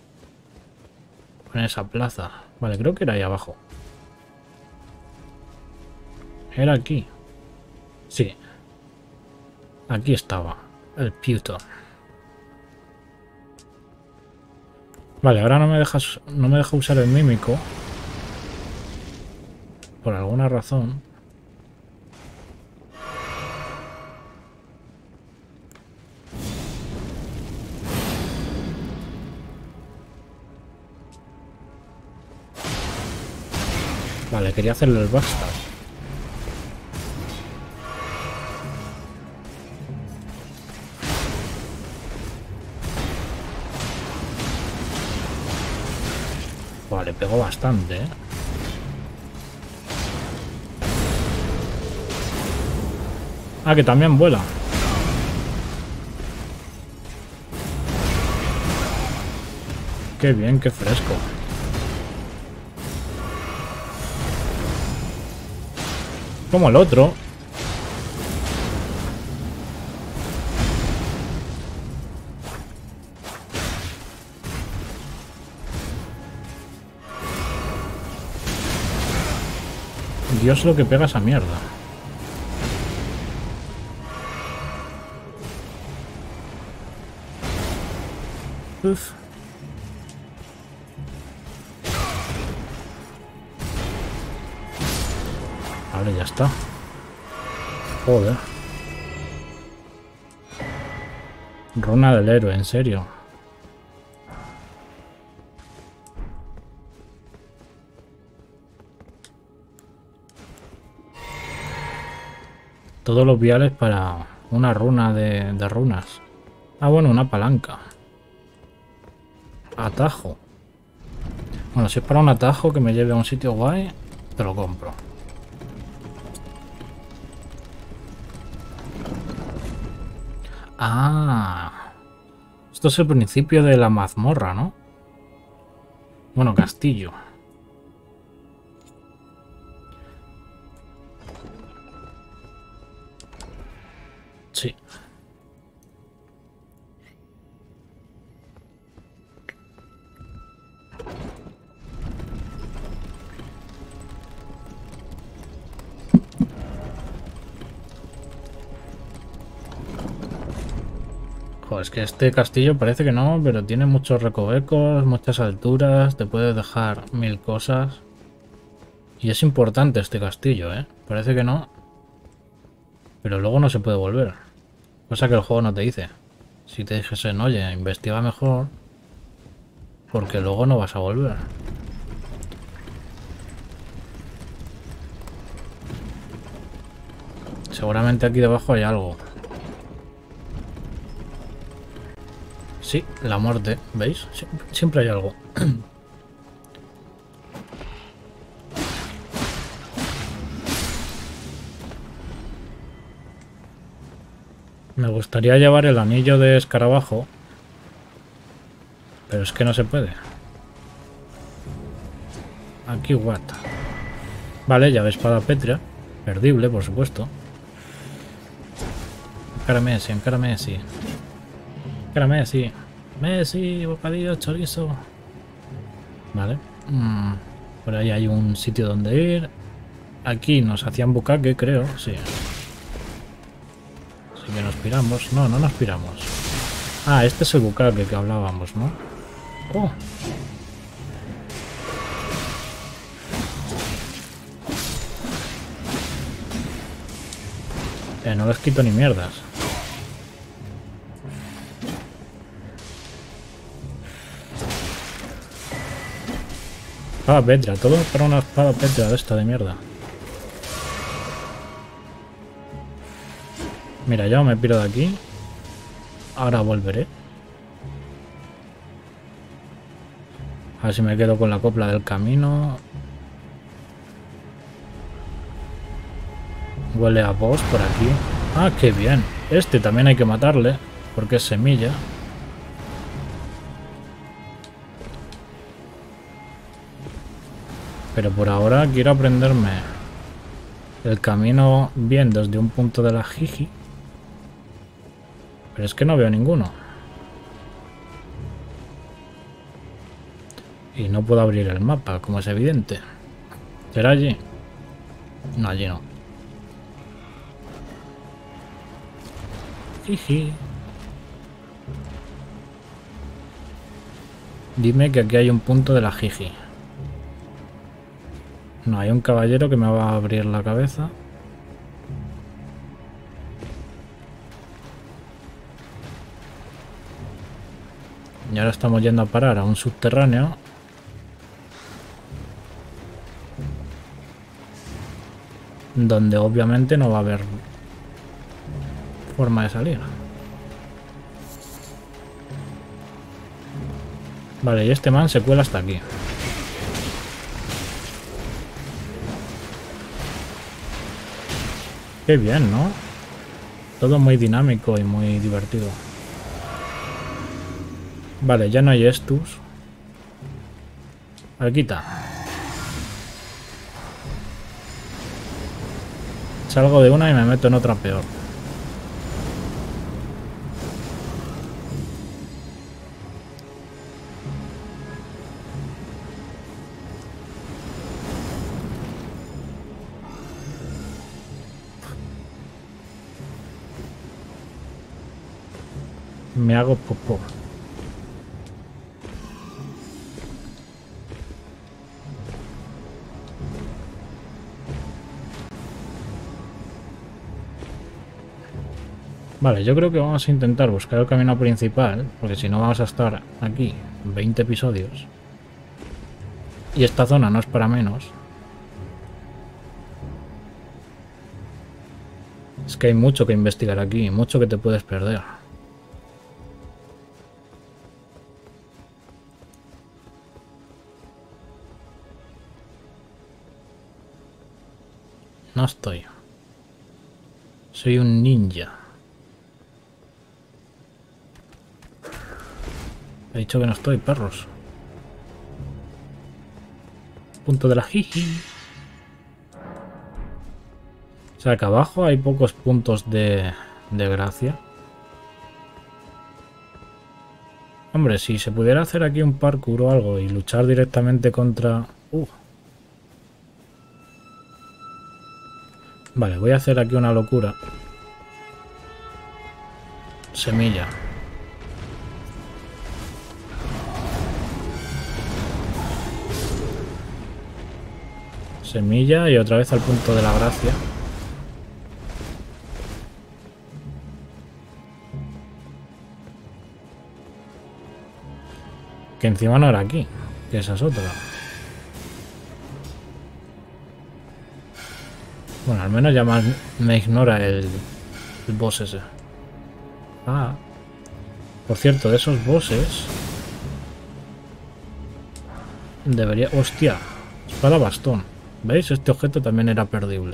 En esa plaza. Vale, creo que era ahí abajo. Era aquí. Sí. Aquí estaba. El Pewter. Vale, ahora no me deja usar el mímico. Por alguna razón. Vale, quería hacerle el backstab. Vale, pegó bastante, ¿eh? Ah, que también vuela. Qué bien, qué fresco. Como el otro. Dios, lo que pega esa mierda. Uf. Vale, ya está. Joder. Runa del héroe, en serio. Todos los viales para una runa de runas. Ah, bueno, una palanca. Atajo. Bueno, si es para un atajo que me lleve a un sitio guay, te lo compro. Ah. Esto es el principio de la mazmorra, ¿no? Bueno, castillo. Sí. Joder, es que este castillo parece que no, pero tiene muchos recovecos, muchas alturas, te puede dejar 1000 cosas. Y es importante este castillo, ¿eh? Parece que no. Pero luego no se puede volver. Cosa que el juego no te dice. Si te dijesen, oye, investiga mejor, porque luego no vas a volver. Seguramente aquí debajo hay algo. Sí, la muerte, ¿veis? Siempre hay algo. Me gustaría llevar el anillo de escarabajo, pero es que no se puede. Aquí what. Vale, llave espada pétrea. Perdible, por supuesto. Encárame ese, encárame ese. Encárame ese. Messi, bocadillo, chorizo. Vale. Por ahí hay un sitio donde ir. Aquí nos hacían bucaque, creo, sí. Así que nos piramos. No, no nos piramos. Ah, este es el bucaque que hablábamos, ¿no? Oh. No les quito ni mierdas. Espada pétrea, todo para una espada pétrea de esta de mierda. Mira, ya me piro de aquí. Ahora volveré. A ver si me quedo con la copla del camino. Huele a boss por aquí. Ah, qué bien. Este también hay que matarle, porque es semilla. Pero por ahora quiero aprenderme el camino bien desde un punto de la Jiji. Pero es que no veo ninguno. Y no puedo abrir el mapa, como es evidente. ¿Será allí? No, allí no. Jiji. Dime que aquí hay un punto de la Jiji. No, hay un caballero que me va a abrir la cabeza. Y ahora estamos yendo a parar a un subterráneo. Donde obviamente no va a haber forma de salir. Vale, y este man se cuela hasta aquí. Qué bien, ¿no? Todo muy dinámico y muy divertido. Vale, ya no hay estus. A ver, quita. Salgo de una y me meto en otra peor. Me hago popó. Vale, yo creo que vamos a intentar buscar el camino principal, porque si no vamos a estar aquí 20 episodios. Y esta zona no es para menos. Es que hay mucho que investigar aquí, mucho que te puedes perder. No estoy. Soy un ninja. He dicho que no estoy, perros. Punto de la Jiji. O sea que abajo hay pocos puntos de gracia. Hombre, si se pudiera hacer aquí un parkour o algo y luchar directamente contra... Vale, voy a hacer aquí una locura. Semilla. Semilla y otra vez al punto de la gracia. Que encima no era aquí, que esa es otra. Bueno, al menos ya me ignora el boss ese. Ah. Por cierto, de esos bosses... Debería... ¡Hostia! Espada bastón. ¿Veis? Este objeto también era perdible.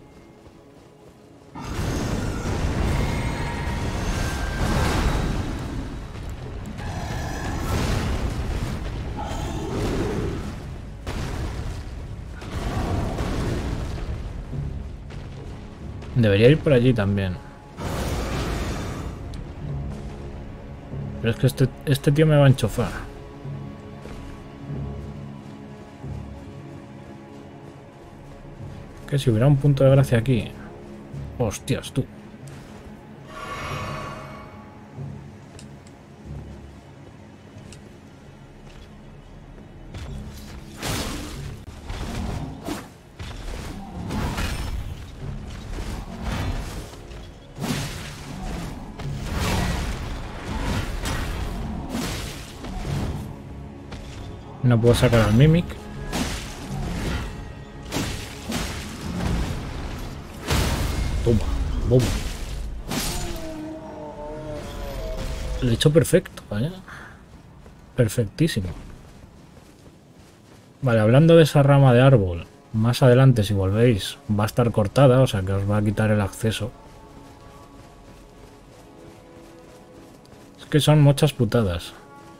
Debería ir por allí también. Pero es que este tío me va a enchufar. Que si hubiera un punto de gracia aquí... Hostias, tú. No puedo sacar al Mimic. Toma, bomba. Lo he hecho perfecto, ¿vale? Perfectísimo. Vale, hablando de esa rama de árbol, más adelante si volvéis va a estar cortada, o sea que os va a quitar el acceso. Es que son muchas putadas.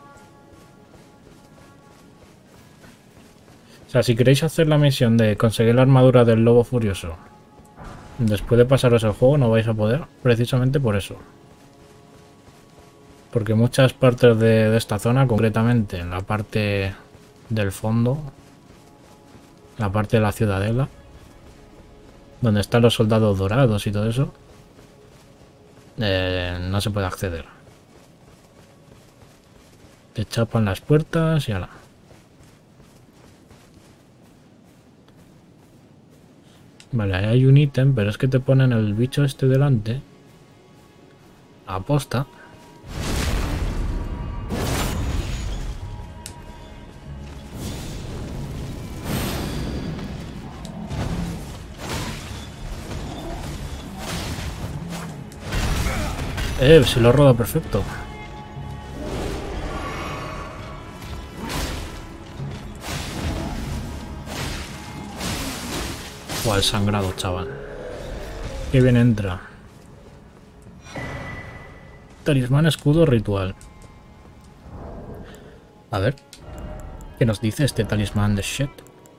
O sea, si queréis hacer la misión de conseguir la armadura del lobo furioso, después de pasaros el juego no vais a poder, precisamente por eso. Porque muchas partes de esta zona, concretamente en la parte del fondo, la parte de la ciudadela, donde están los soldados dorados y todo eso, no se puede acceder. Te chapan las puertas y ala. Vale, ahí hay un ítem, pero es que te ponen el bicho este delante. Aposta. Se lo roda perfecto. Al sangrado, chaval. Qué bien entra. Talismán escudo ritual. A ver. ¿Qué nos dice este talismán de shit?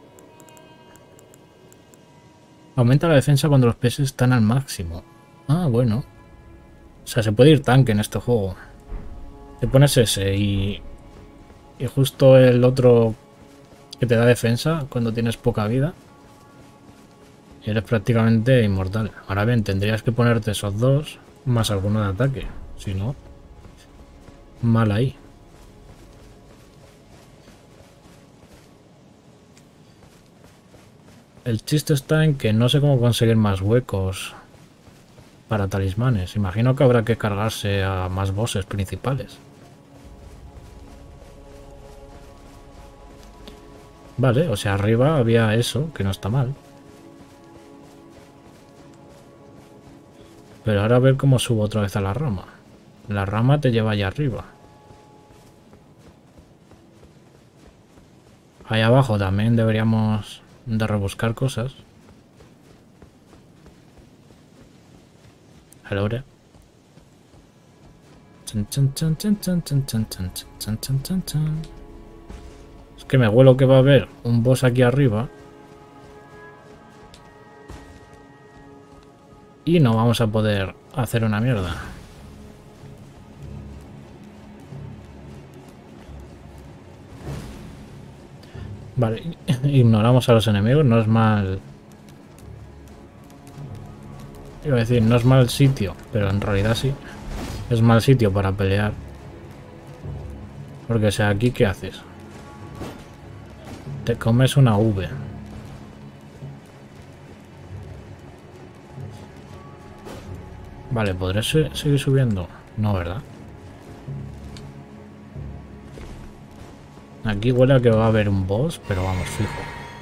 Aumenta la defensa cuando los peces están al máximo. Ah, bueno. O sea, se puede ir tanque en este juego. Te pones ese y justo el otro que te da defensa cuando tienes poca vida. Y eres prácticamente inmortal. Ahora bien, tendrías que ponerte esos dos más alguno de ataque. Si no, mal ahí. El chiste está en que no sé cómo conseguir más huecos para talismanes. Imagino que habrá que cargarse a más bosses principales. Vale, o sea, arriba había eso, que no está mal. Pero ahora a ver cómo subo otra vez a la rama. La rama te lleva allá arriba. Ahí abajo también deberíamos de rebuscar cosas. Ahora. Es que me huelo que va a haber un boss aquí arriba. Y no vamos a poder hacer una mierda. Vale, ignoramos a los enemigos, no es mal. Iba a decir, no es mal sitio, pero en realidad sí. Es mal sitio para pelear. Porque, o sea, aquí ¿qué haces? Te comes una V. Vale, ¿podré seguir subiendo? No, ¿verdad? Aquí huele a que va a haber un boss, pero vamos, fijo.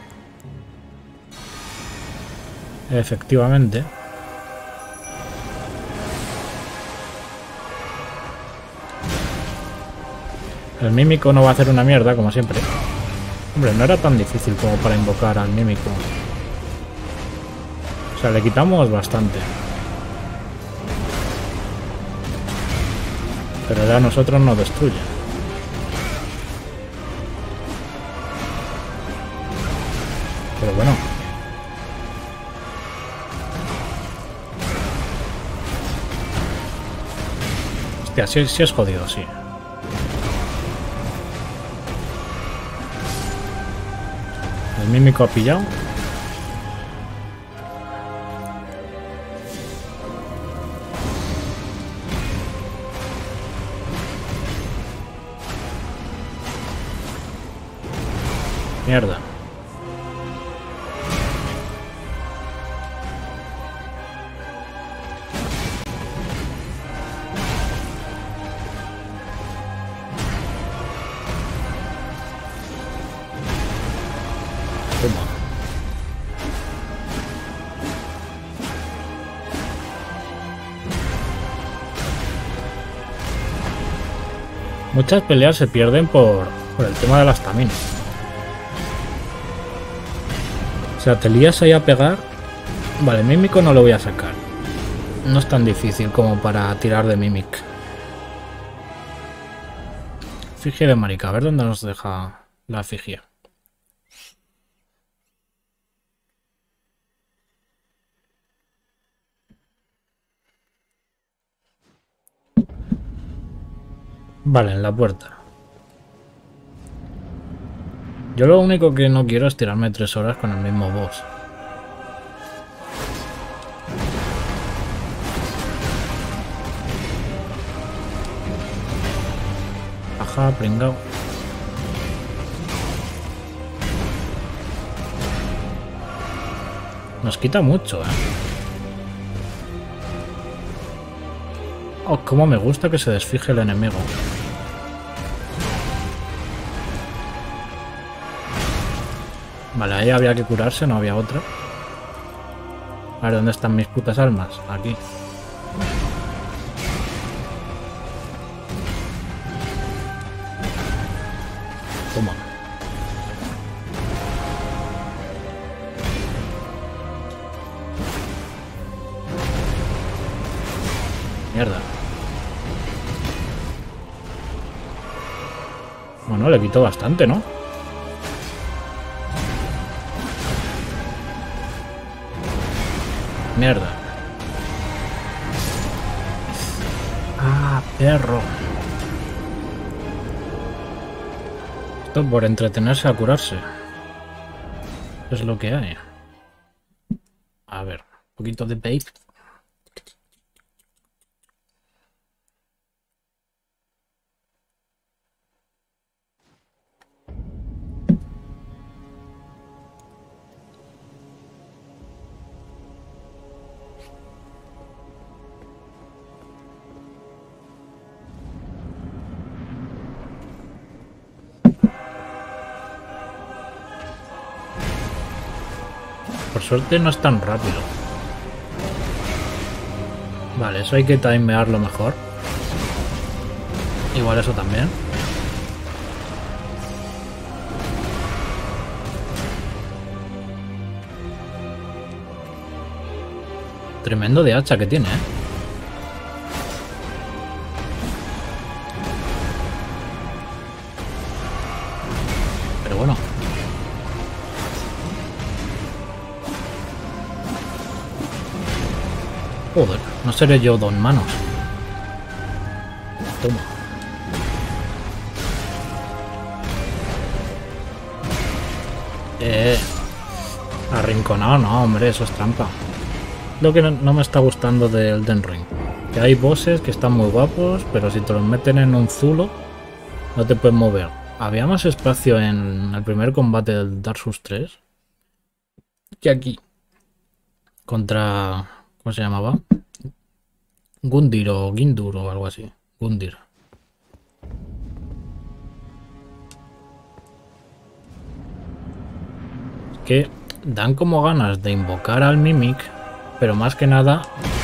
Efectivamente. El mímico no va a hacer una mierda, como siempre. Hombre, no era tan difícil como para invocar al mímico. O sea, le quitamos bastante. Pero ya a nosotros nos destruye. Pero bueno. Hostia, sí es jodido, sí. El mímico ha pillado. Mierda. Toma. Muchas peleas se pierden por el tema de la estamina. sea, te lías ahí a pegar. Vale, mímico no lo voy a sacar. No es tan difícil como para tirar de Mimic. Efigie de marica, a ver dónde nos deja la efigie. Vale, en la puerta. Yo lo único que no quiero es tirarme 3 horas con el mismo boss. Ajá, pringao. Nos quita mucho, Oh, cómo me gusta que se desfije el enemigo. Vale, ahí había que curarse, no había otra. A ver, ¿dónde están mis putas almas? Aquí. Toma. Mierda. Bueno, le quito bastante, ¿no? Mierda. Ah, perro. Esto por entretenerse a curarse. Es lo que hay. A ver, un poquito de vape. Por suerte no es tan rápido. Vale, eso hay que timearlo mejor. Igual eso también. Tremendo de hacha que tiene, Pero bueno. Joder, no seré yo Don Manos. Toma. Arrinconado, no, hombre, eso es trampa. Lo que no me está gustando de Elden Ring. Que hay bosses que están muy guapos, pero si te los meten en un zulo, no te puedes mover. Había más espacio en el primer combate del Dark Souls 3 que aquí. Contra... ¿Cómo se llamaba? Gundyr o Gindur o algo así. Gundyr. Que dan como ganas de invocar al Mimic, pero más que nada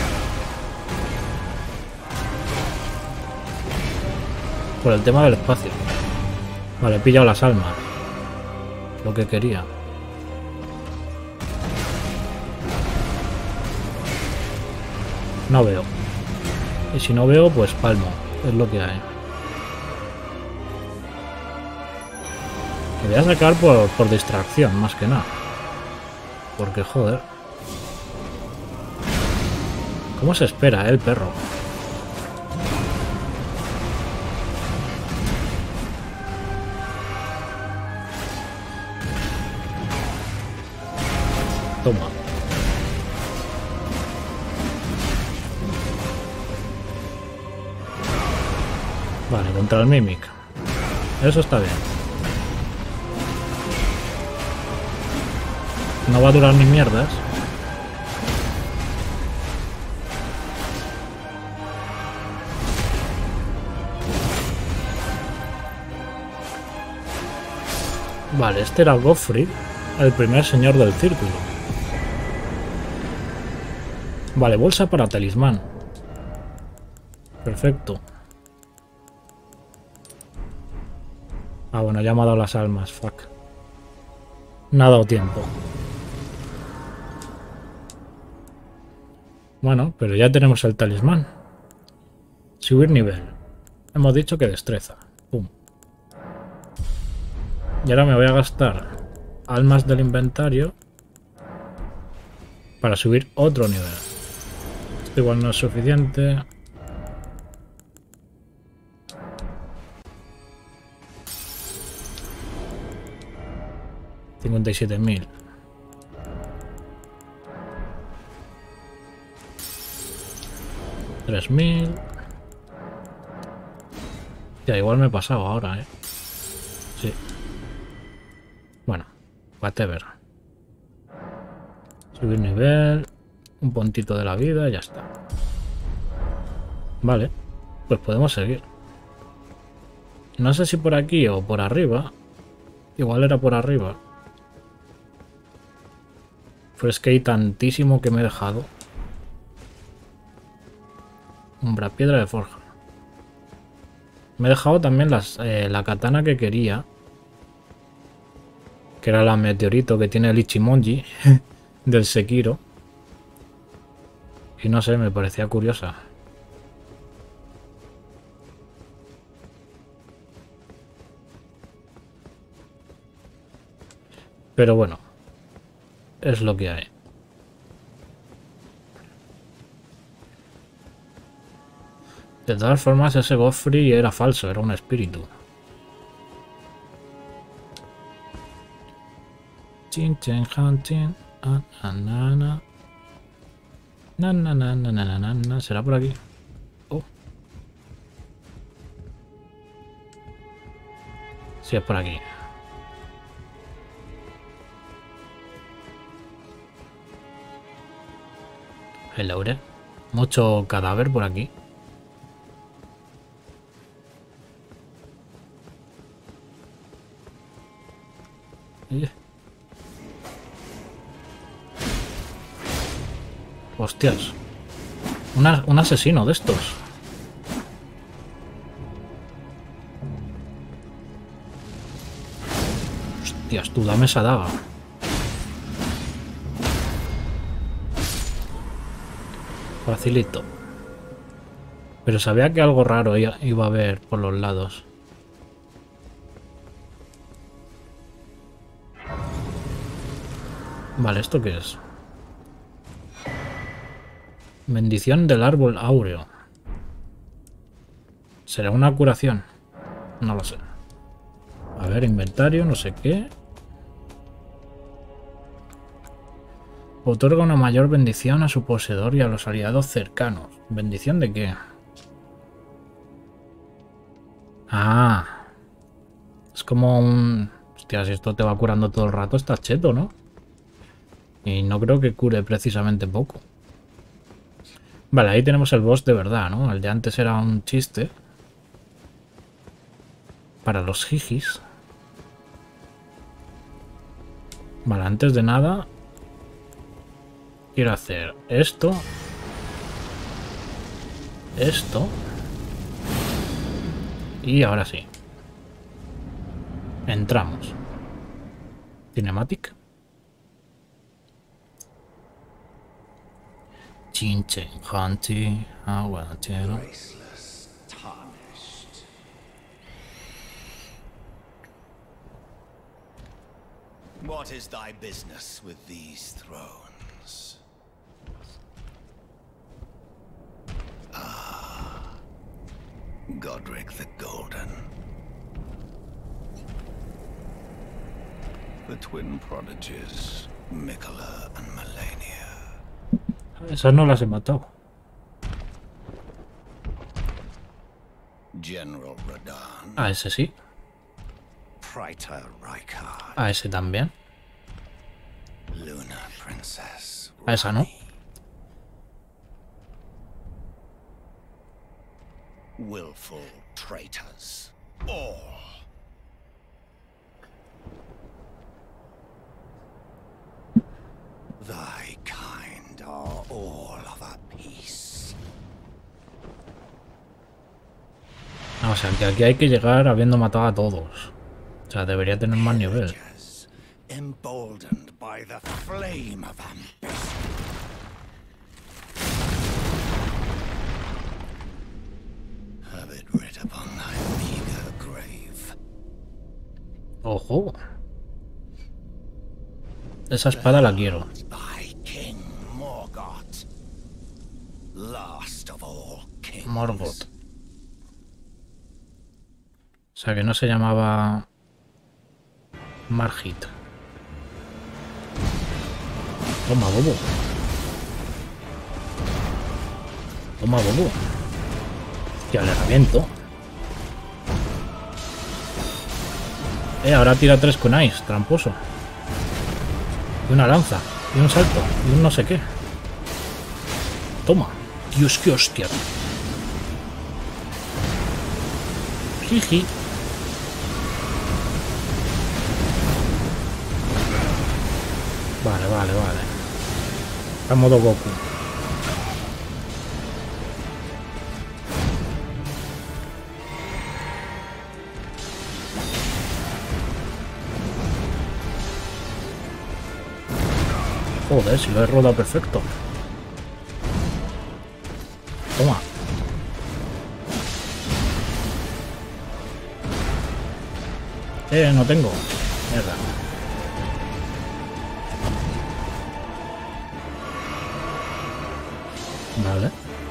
por el tema del espacio. Vale, he pillado las almas. Lo que quería. No veo. Y si no veo, pues palmo. Es lo que hay. Me voy a sacar por distracción, más que nada. Porque, joder. ¿Cómo se espera, el perro? Toma. Vale, contra el Mimic. Eso está bien. No va a durar ni mierdas. Vale, este era Godfrey, el primer señor del círculo. Vale, bolsa para talismán. Perfecto. Ah, bueno, ya me ha dado las almas, fuck. No ha dado tiempo. Bueno, pero ya tenemos el talismán. Subir nivel. Hemos dicho que destreza. Pum. Y ahora me voy a gastar almas del inventario para subir otro nivel. Esto igual no es suficiente. $57.000. $3.000. Ya, igual me he pasado ahora, ¿eh? Sí. Bueno, whatever. Subir nivel. Un puntito de la vida y ya está. Vale. Pues podemos seguir. No sé si por aquí o por arriba. Igual era por arriba. Pero es que hay tantísimo que me he dejado. Umbra, piedra de forja. Me he dejado también la katana que quería. Que era la meteorito que tiene el Ichimonji del Sekiro. Y no sé, me parecía curiosa. Pero bueno, es lo que hay. De todas formas, ese Godfrey era falso, era un espíritu. Chin chen hunting. ¿Será por aquí? Oh. Sí, es por aquí. El laurel. Mucho cadáver por aquí. Hostias. Un asesino de estos. Hostias, tú dame esa daga. Facilito. Pero sabía que algo raro iba a haber por los lados. Vale, ¿esto qué es? Bendición del árbol áureo. ¿Será una curación? No lo sé. A ver, inventario, no sé qué. Otorga una mayor bendición a su poseedor y a los aliados cercanos. ¿Bendición de qué? Ah. Es como un... Hostia, si esto te va curando todo el rato, está cheto, ¿no? Y no creo que cure precisamente poco. Vale, ahí tenemos el boss de verdad, ¿no? El de antes era un chiste. Para los jijis. Vale, antes de nada... Quiero hacer esto. Esto. Y ahora sí. Entramos. Cinematic. Chinche, Hanti, aguantero. What is thy business with these thrones? Ah, Godric the Golden. The twin prodigies, Miquella and Malenia. Esas no las he matado. General Radahn. A ese sí. Praetor Rykard. A ese también. Luna Princess. A esa no. Willful traitors. All. Thy kind are all of a piece. O sea, que aquí hay que llegar habiendo matado a todos. O sea, debería tener más nivel. Emboldened by the flame of ambition. Ojo. Esa espada la quiero. By King Morgoth, last of all kings. Morgoth. O sea que no se llamaba Margit. Toma, bobo. Toma, bobo. Hostia, le reviento. Ahora tira 3 kunais, tramposo. Y una lanza. Y un salto. Y un no sé qué. Toma. Dios, qué hostia. Jiji. Vale, vale, vale. Está en modo Goku. Joder, si lo he rodado perfecto. Toma. No tengo. Mierda. Vale.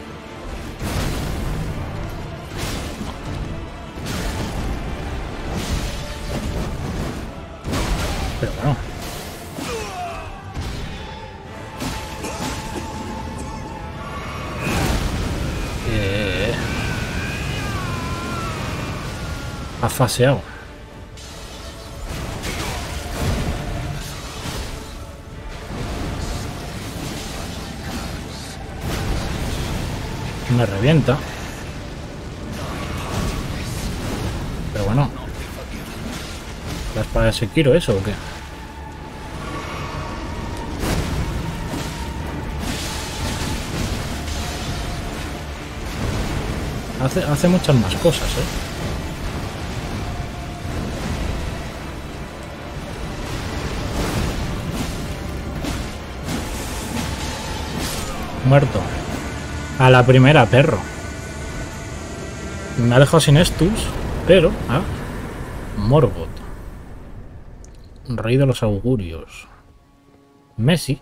Pero bueno. Ha faseado. Me revienta. Pero bueno. ¿La espada de Sekiro eso o qué? Hace muchas más cosas, Muerto. A la primera, perro. Me ha dejado sin estus, pero... Ah, Morgoth. Rey de los augurios. Messi.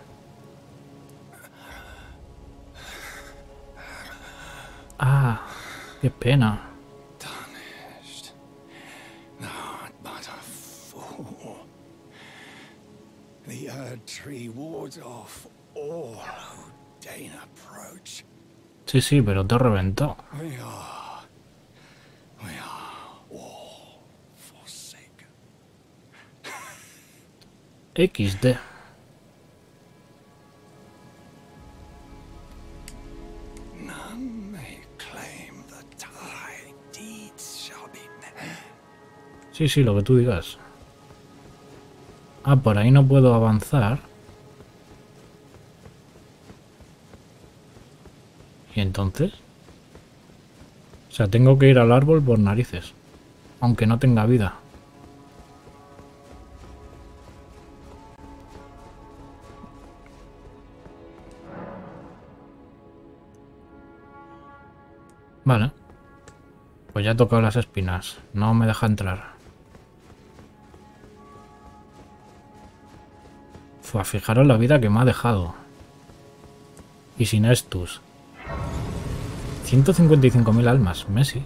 Ah, qué pena. Tarnished. Not but a fool. The Erd Tree wards off all who deign approach. Sí, sí, pero te he reventado. We are all forsaken. XD. None may claim that thy deeds shall be Sí, sí, lo que tú digas. Ah, por ahí no puedo avanzar. ¿Y entonces? O sea, tengo que ir al árbol por narices. Aunque no tenga vida. Vale. Pues ya he tocado las espinas. No me deja entrar. Fue, fijaros la vida que me ha dejado. Y sin estus. 155.000 almas, Messi.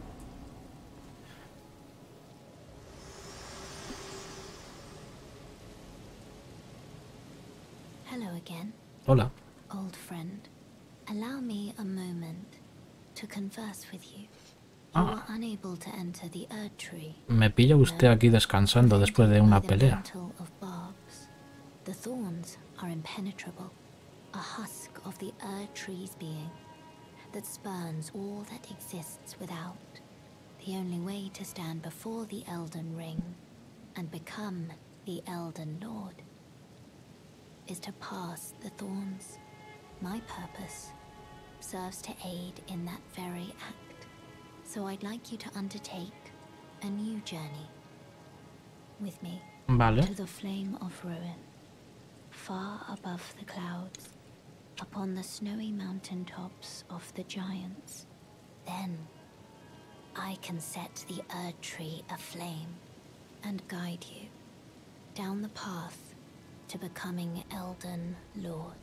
Hello again, Hola. old friend. Allow me a moment to converse with you. You Ah. are unable to enter the Erd Tree. Me pilla usted aquí descansando después de una pelea. The thorns are impenetrable, a husk of the Erd Tree's being that spurns all that exists without. The only way to stand before the Elden Ring and become the Elden Lord is to pass the thorns. My purpose serves to aid in that very act, so I'd like you to undertake a new journey with me Vale. to the Flame of Ruin, far above the clouds, upon the snowy mountain tops of the giants. Then I can set the Erd Tree aflame and guide you down the path to becoming Elden Lord.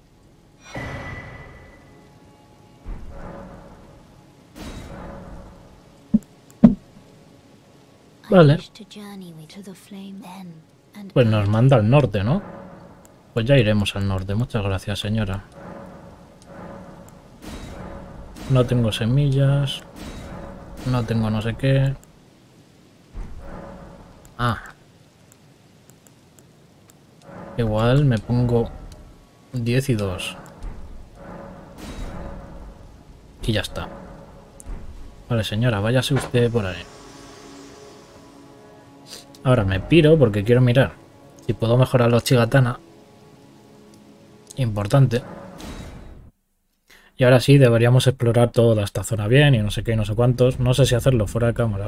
Vale. Pues nos manda al norte, ¿no? Pues ya iremos al norte. Muchas gracias, señora. No tengo semillas. No tengo no sé qué. Ah. Igual me pongo 10 y 2. Y ya está. Vale, señora, váyase usted por ahí. Ahora me piro porque quiero mirar si puedo mejorar los Chigatana. Importante. Y ahora sí, deberíamos explorar toda esta zona bien y no sé qué y no sé cuántos. No sé si hacerlo fuera de cámara.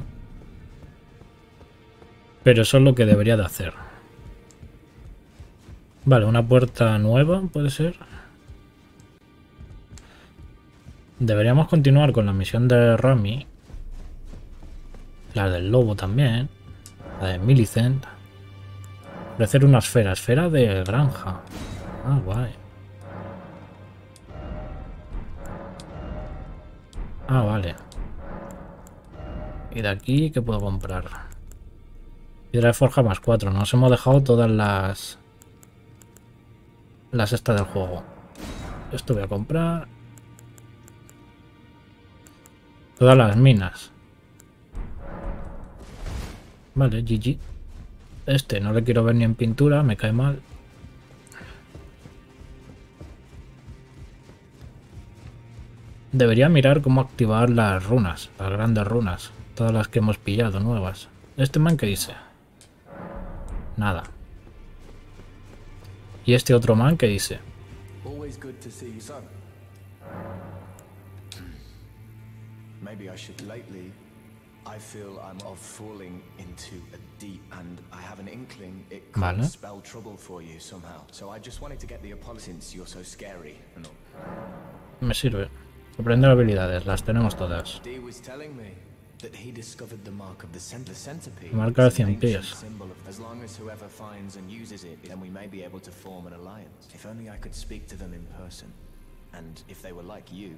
Pero eso es lo que debería de hacer. Vale, una puerta nueva, puede ser. Deberíamos continuar con la misión de Rami. La del lobo también. La de Millicent. Ofrecer una esfera. Esfera de granja. Ah, guay. Ah, vale. Y de aquí, ¿qué puedo comprar? Piedra de forja más 4. Nos hemos dejado todas las estas del juego. Esto voy a comprar. Todas las minas. Vale, GG. Este no le quiero ver ni en pintura, me cae mal. Debería mirar cómo activar las runas, las grandes runas. Todas las que hemos pillado nuevas. ¿Este man qué dice? Nada. ¿Y este otro man qué dice? Maybe I should. Lately, I feel I'm of falling into a deep, and I have an inkling it could Vale. spell trouble for you somehow. So I just wanted to get the apology since you're so scary and all. Me sirve. Aprender habilidades, las tenemos todas. Dee was telling me that he discovered the mark of the centipede. Marca de It's an 100 pies. ancient symbol of, as long as whoever finds and uses it, then we may be able to form an alliance. If only I could speak to them in person, and if they were like you.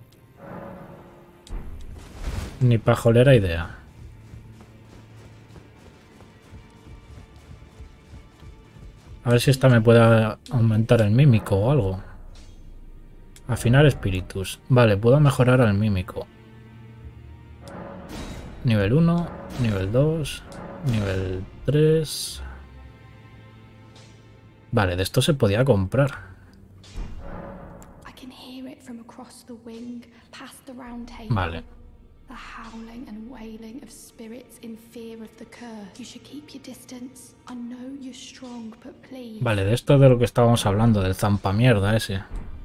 Ni pajolera idea. A ver si esta me puede aumentar el mímico o algo. Afinar espíritus. Vale, puedo mejorar al mímico. Nivel 1, nivel 2, nivel 3. Vale, de esto se podía comprar. Vale. The howling and wailing of spirits in fear of the curse. You should keep your distance. I know you're strong, but please. Vale, de esto de lo que estábamos hablando, del zampamierda ese.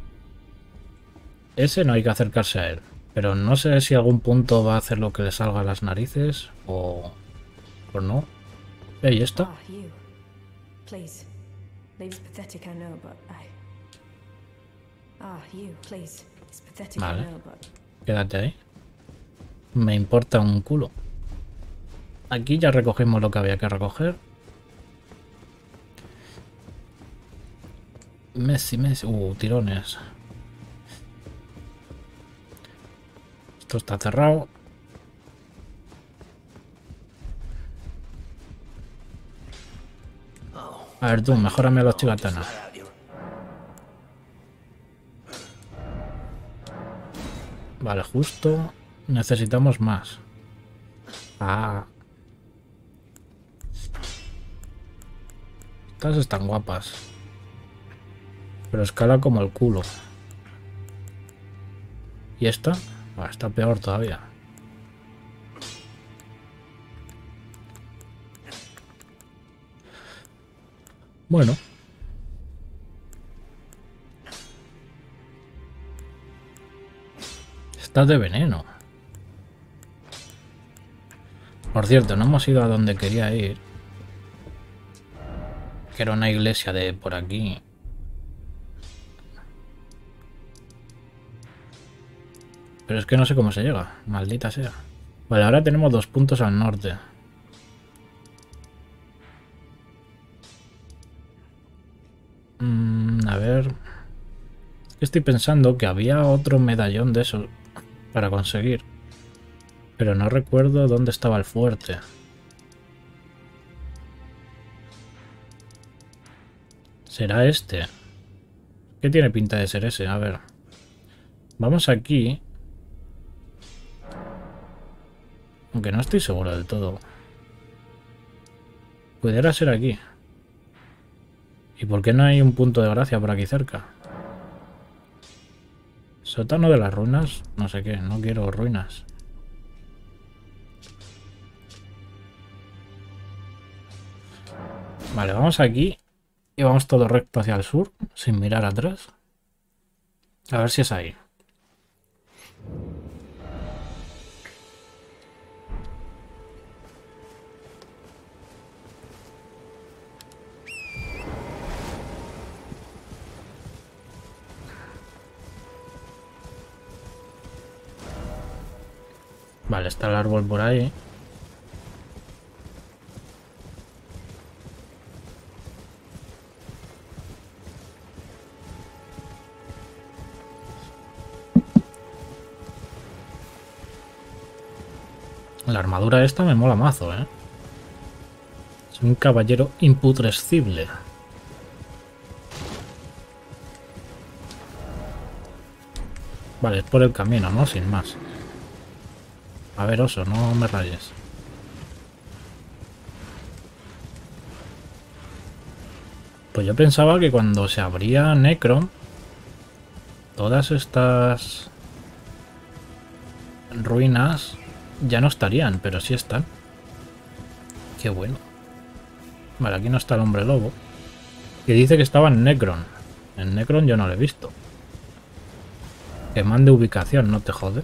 Ese no hay que acercarse a él. Pero no sé si algún punto va a hacer lo que le salga a las narices o no. ¿Y esta? Vale. Quédate ahí. Me importa un culo. Aquí ya recogimos lo que había que recoger. Messi. Tirones. Esto está cerrado. A ver tú, mejórame los chigatanas. Vale, justo. Necesitamos más. Ah. Estas están guapas. Pero escala como el culo. ¿Y esta? Ah, está peor todavía. Bueno. Está de veneno. Por cierto, no hemos ido a donde quería ir. Que era una iglesia de por aquí. Pero es que no sé cómo se llega. Maldita sea. Vale, ahora tenemos 2 puntos al norte. A ver... Estoy pensando que había otro medallón de esos para conseguir. Pero no recuerdo dónde estaba el fuerte. ¿Será este? ¿Qué tiene pinta de ser ese? A ver. Vamos aquí. Aunque no estoy seguro del todo. Pudiera ser aquí. ¿Y por qué no hay un punto de gracia por aquí cerca? Sótano de las ruinas. No sé qué. No quiero ruinas. Vale, vamos aquí. Y vamos todo recto hacia el sur. Sin mirar atrás. A ver si es ahí. Vale, está el árbol por ahí. La armadura esta me mola mazo, ¿eh? Es un caballero imputrescible. Vale, es por el camino, ¿no? Sin más. A ver, oso, no me rayes. Pues yo pensaba que cuando se abría Necrom, todas estas ruinas ya no estarían, pero sí están. Qué bueno. Vale, aquí no está el hombre lobo. Que dice que estaba en Necrom. En Necrom yo no lo he visto. Que mande ubicación, no te jodes.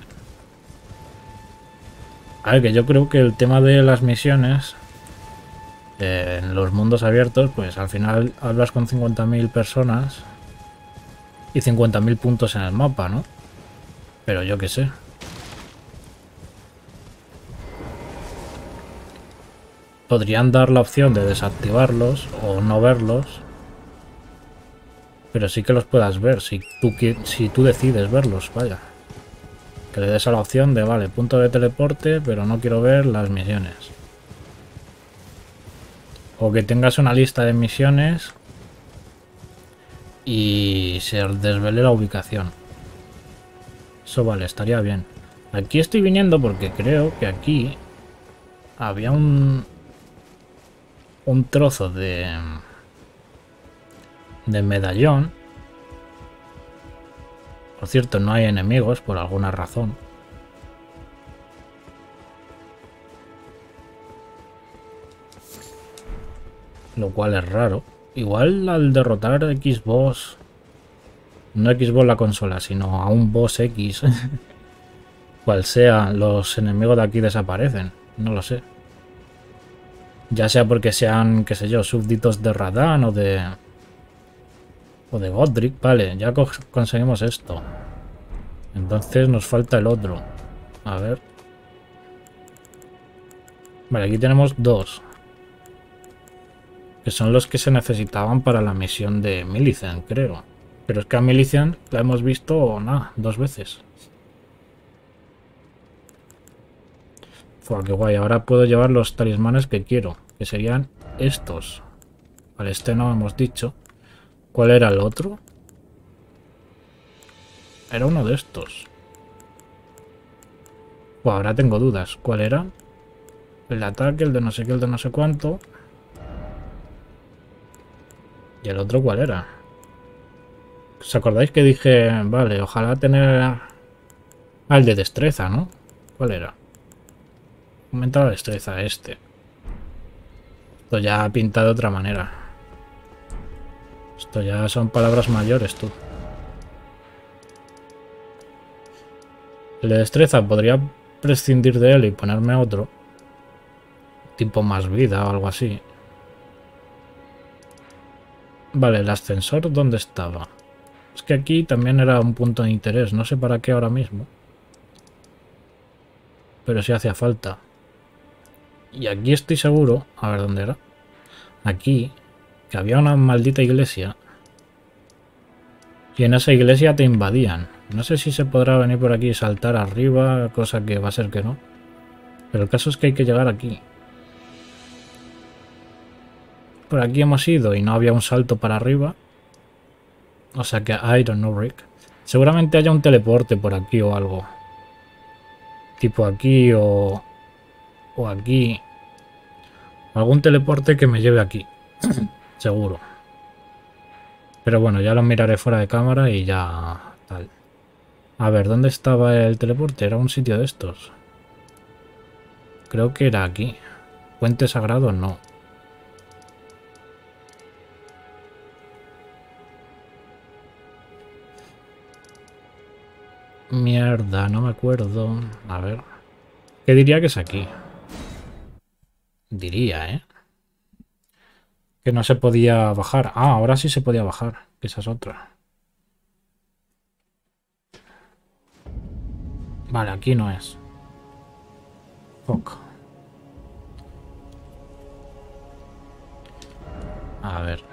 A ver, que yo creo que el tema de las misiones en los mundos abiertos, pues al final hablas con 50.000 personas y 50.000 puntos en el mapa, ¿no? Pero yo qué sé. Podrían dar la opción de desactivarlos o no verlos, pero sí que los puedas ver si tú decides verlos, vaya. Que le des a la opción de, vale, punto de teleporte, pero no quiero ver las misiones. O que tengas una lista de misiones y se desvele la ubicación. Eso vale, estaría bien. Aquí estoy viniendo porque creo que aquí había un trozo de medallón. Por cierto, no hay enemigos por alguna razón. Lo cual es raro. Igual al derrotar a X-Boss, no X-Boss la consola, sino a un boss X, cual sea, los enemigos de aquí desaparecen. No lo sé. Ya sea porque sean, qué sé yo, súbditos de Radahn o de Godric. Vale, ya conseguimos esto. Entonces nos falta el otro. A ver. Vale, aquí tenemos dos. Que son los que se necesitaban para la misión de Millicent, creo. Pero es que a Millicent la hemos visto, nada, 2 veces. Fua, qué guay. Ahora puedo llevar los talismanes que quiero. Que serían estos. Vale, este no hemos dicho. ¿Cuál era el otro? Era uno de estos. Fua, ahora tengo dudas. ¿Cuál era? El de ataque, el de no sé qué, el de no sé cuánto. ¿Y el otro cuál era? ¿Os acordáis que dije, vale, ojalá tener al de destreza, ¿no? ¿Cuál era? Aumenta la destreza, este. Esto ya pinta de otra manera. Esto ya son palabras mayores, tú. El de destreza podría prescindir de él y ponerme otro. Tipo más vida o algo así. Vale, el ascensor, ¿dónde estaba? Es que aquí también era un punto de interés. No sé para qué ahora mismo. Pero sí hacía falta. Y aquí estoy seguro... A ver, ¿dónde era? Aquí. Que había una maldita iglesia. Y en esa iglesia te invadían. No sé si se podrá venir por aquí y saltar arriba, cosa que va a ser que no. Pero el caso es que hay que llegar aquí. Por aquí hemos ido y no había un salto para arriba. O sea que I don't know, Rick. Seguramente haya un teleporte por aquí o algo. Tipo aquí o aquí. Algún teleporte que me lleve aquí. Seguro. Pero bueno, ya lo miraré fuera de cámara y ya tal. A ver, ¿dónde estaba el teleporte? Era un sitio de estos. Creo que era aquí. Puente Sagrado, no. Mierda, no me acuerdo. A ver. ¿Qué diría que es aquí? Diría, ¿eh? Que no se podía bajar. Ah, ahora sí se podía bajar. Esa es otra. Vale, aquí no es. Fuck. A ver.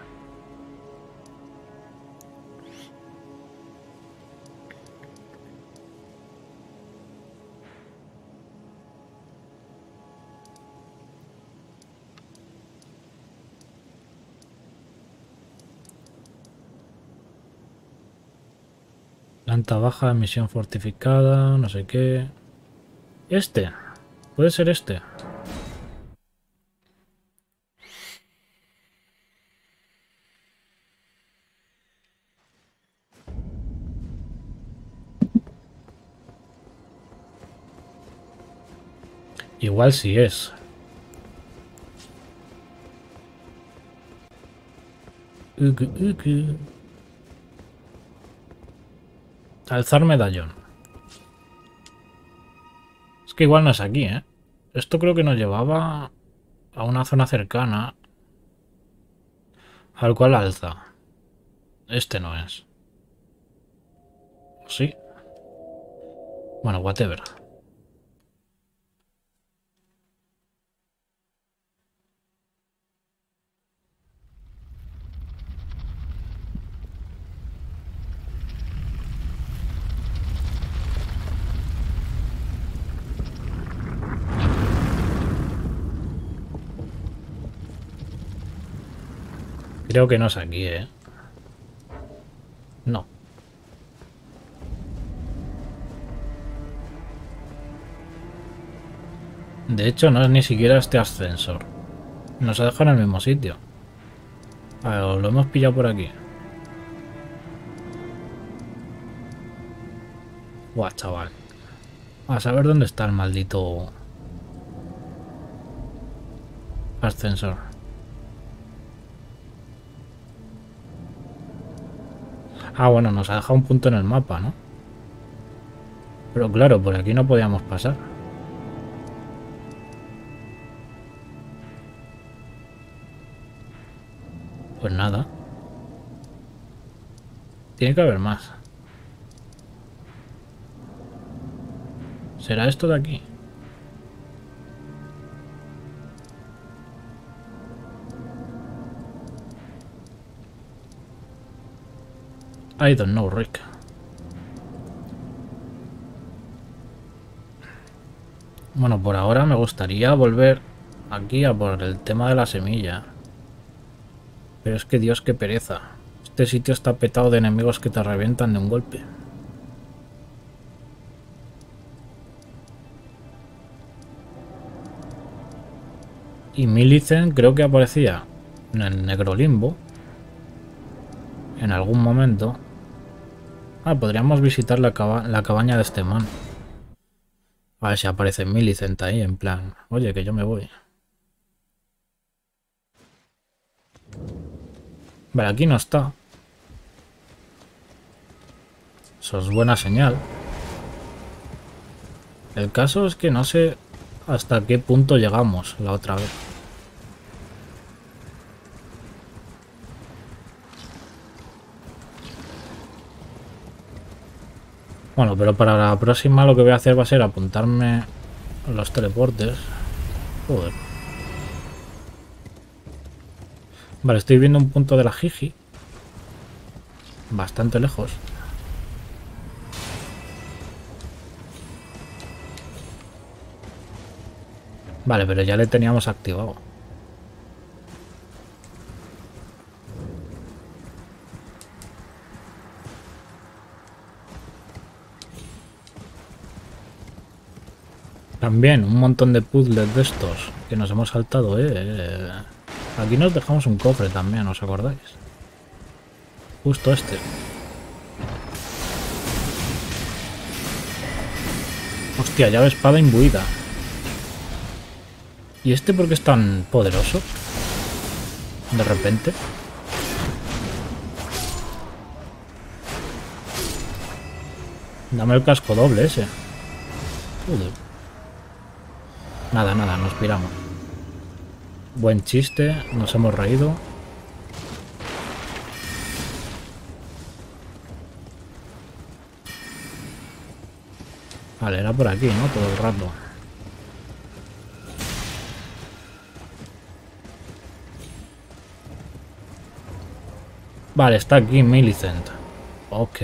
Planta baja, misión fortificada, no sé qué. Este. Puede ser este. Igual sí es. Alzar medallón. Es que igual no es aquí, ¿eh? Esto creo que nos llevaba a una zona cercana al cual alza. Este no es. Sí. Bueno, whatever. Creo que no es aquí, ¿eh? No. De hecho, no es ni siquiera este ascensor. Nos ha dejado en el mismo sitio. A ver, lo hemos pillado por aquí. Buah, chaval. A saber dónde está el maldito ascensor. Ah, bueno, nos ha dejado un punto en el mapa, ¿no? Pero claro, por aquí no podíamos pasar. Pues nada. Tiene que haber más. ¿Será esto de aquí? I don't know, Rick. Bueno, por ahora me gustaría volver aquí a por el tema de la semilla. Pero es que Dios, qué pereza. Este sitio está petado de enemigos que te revientan de un golpe. Y Millicent creo que aparecía en el Necrolimbo. En algún momento. Ah, podríamos visitar la cabaña de este man. A ver si aparece Millicent ahí, en plan, oye, que yo me voy. Vale, aquí no está. Eso es buena señal. El caso es que no sé hasta qué punto llegamos la otra vez. Bueno, pero para la próxima lo que voy a hacer va a ser apuntarme los teleportes. Joder. Vale, estoy viendo un punto de la Gigi. Bastante lejos. Vale, pero ya le teníamos activado. También un montón de puzzles de estos que nos hemos saltado, Aquí nos dejamos un cofre también, ¿os acordáis? Justo este. Hostia, llave espada imbuida. ¿Y este por qué es tan poderoso? De repente. Dame el casco doble ese. Joder. Nada, nada, nos piramos. Buen chiste, nos hemos reído. Vale, era por aquí, ¿no? Todo el rato. Vale, está aquí Millicent. Ok.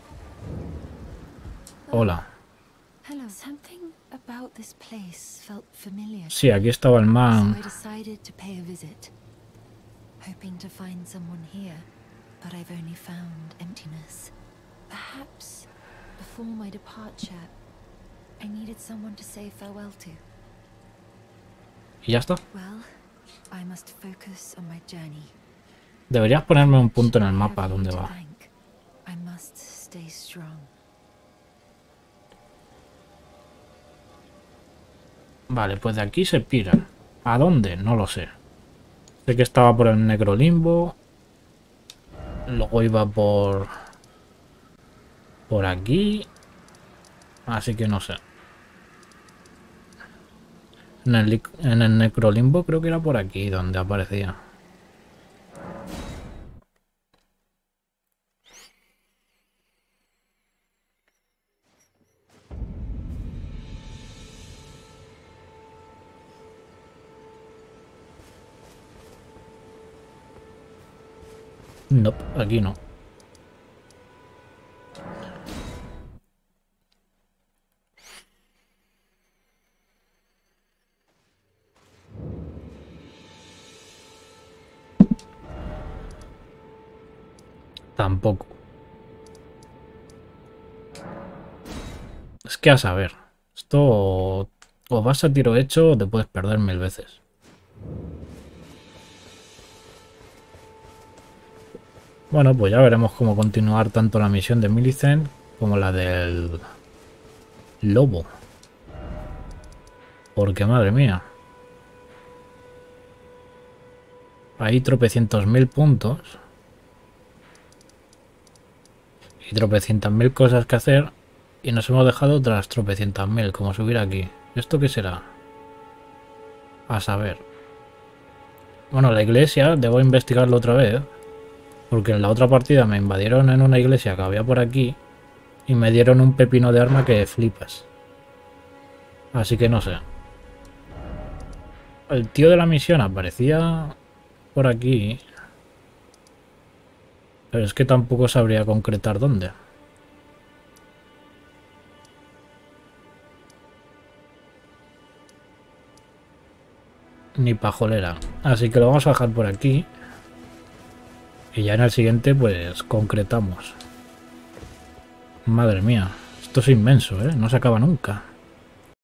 Hola. Hello. Something about this place felt familiar. Sí, aquí estaba el So man. I decided to pay a visit, hoping to find someone here, but I've only found emptiness. Perhaps before my departure, I needed someone to say farewell to. Y ya está. Well, I must focus on my journey. Deberías ponerme un punto en el mapa donde va. I must stay strong. Vale, pues de aquí se pira. ¿A dónde? No lo sé. Sé que estaba por el Necrolimbo. Luego iba por aquí. Así que no sé. En el Necrolimbo creo que era por aquí donde aparecía. No, aquí no. Tampoco. Es que a saber. Esto o vas a tiro hecho o te puedes perder 1000 veces. Bueno, pues ya veremos cómo continuar tanto la misión de Millicent como la del lobo. Porque madre mía. Hay tropecientos mil puntos. Y tropecientas mil cosas que hacer. Y nos hemos dejado otras tropecientas mil, como subir aquí. ¿Esto qué será? A saber. Bueno, la iglesia, debo investigarlo otra vez. Porque en la otra partida me invadieron en una iglesia que había por aquí. Y me dieron un pepino de arma que flipas. Así que no sé. El tío de la misión aparecía por aquí. Pero es que tampoco sabría concretar dónde. Ni pajolera. Así que lo vamos a dejar por aquí. Y ya en el siguiente pues concretamos. Madre mía. Esto es inmenso, ¿eh? No se acaba nunca.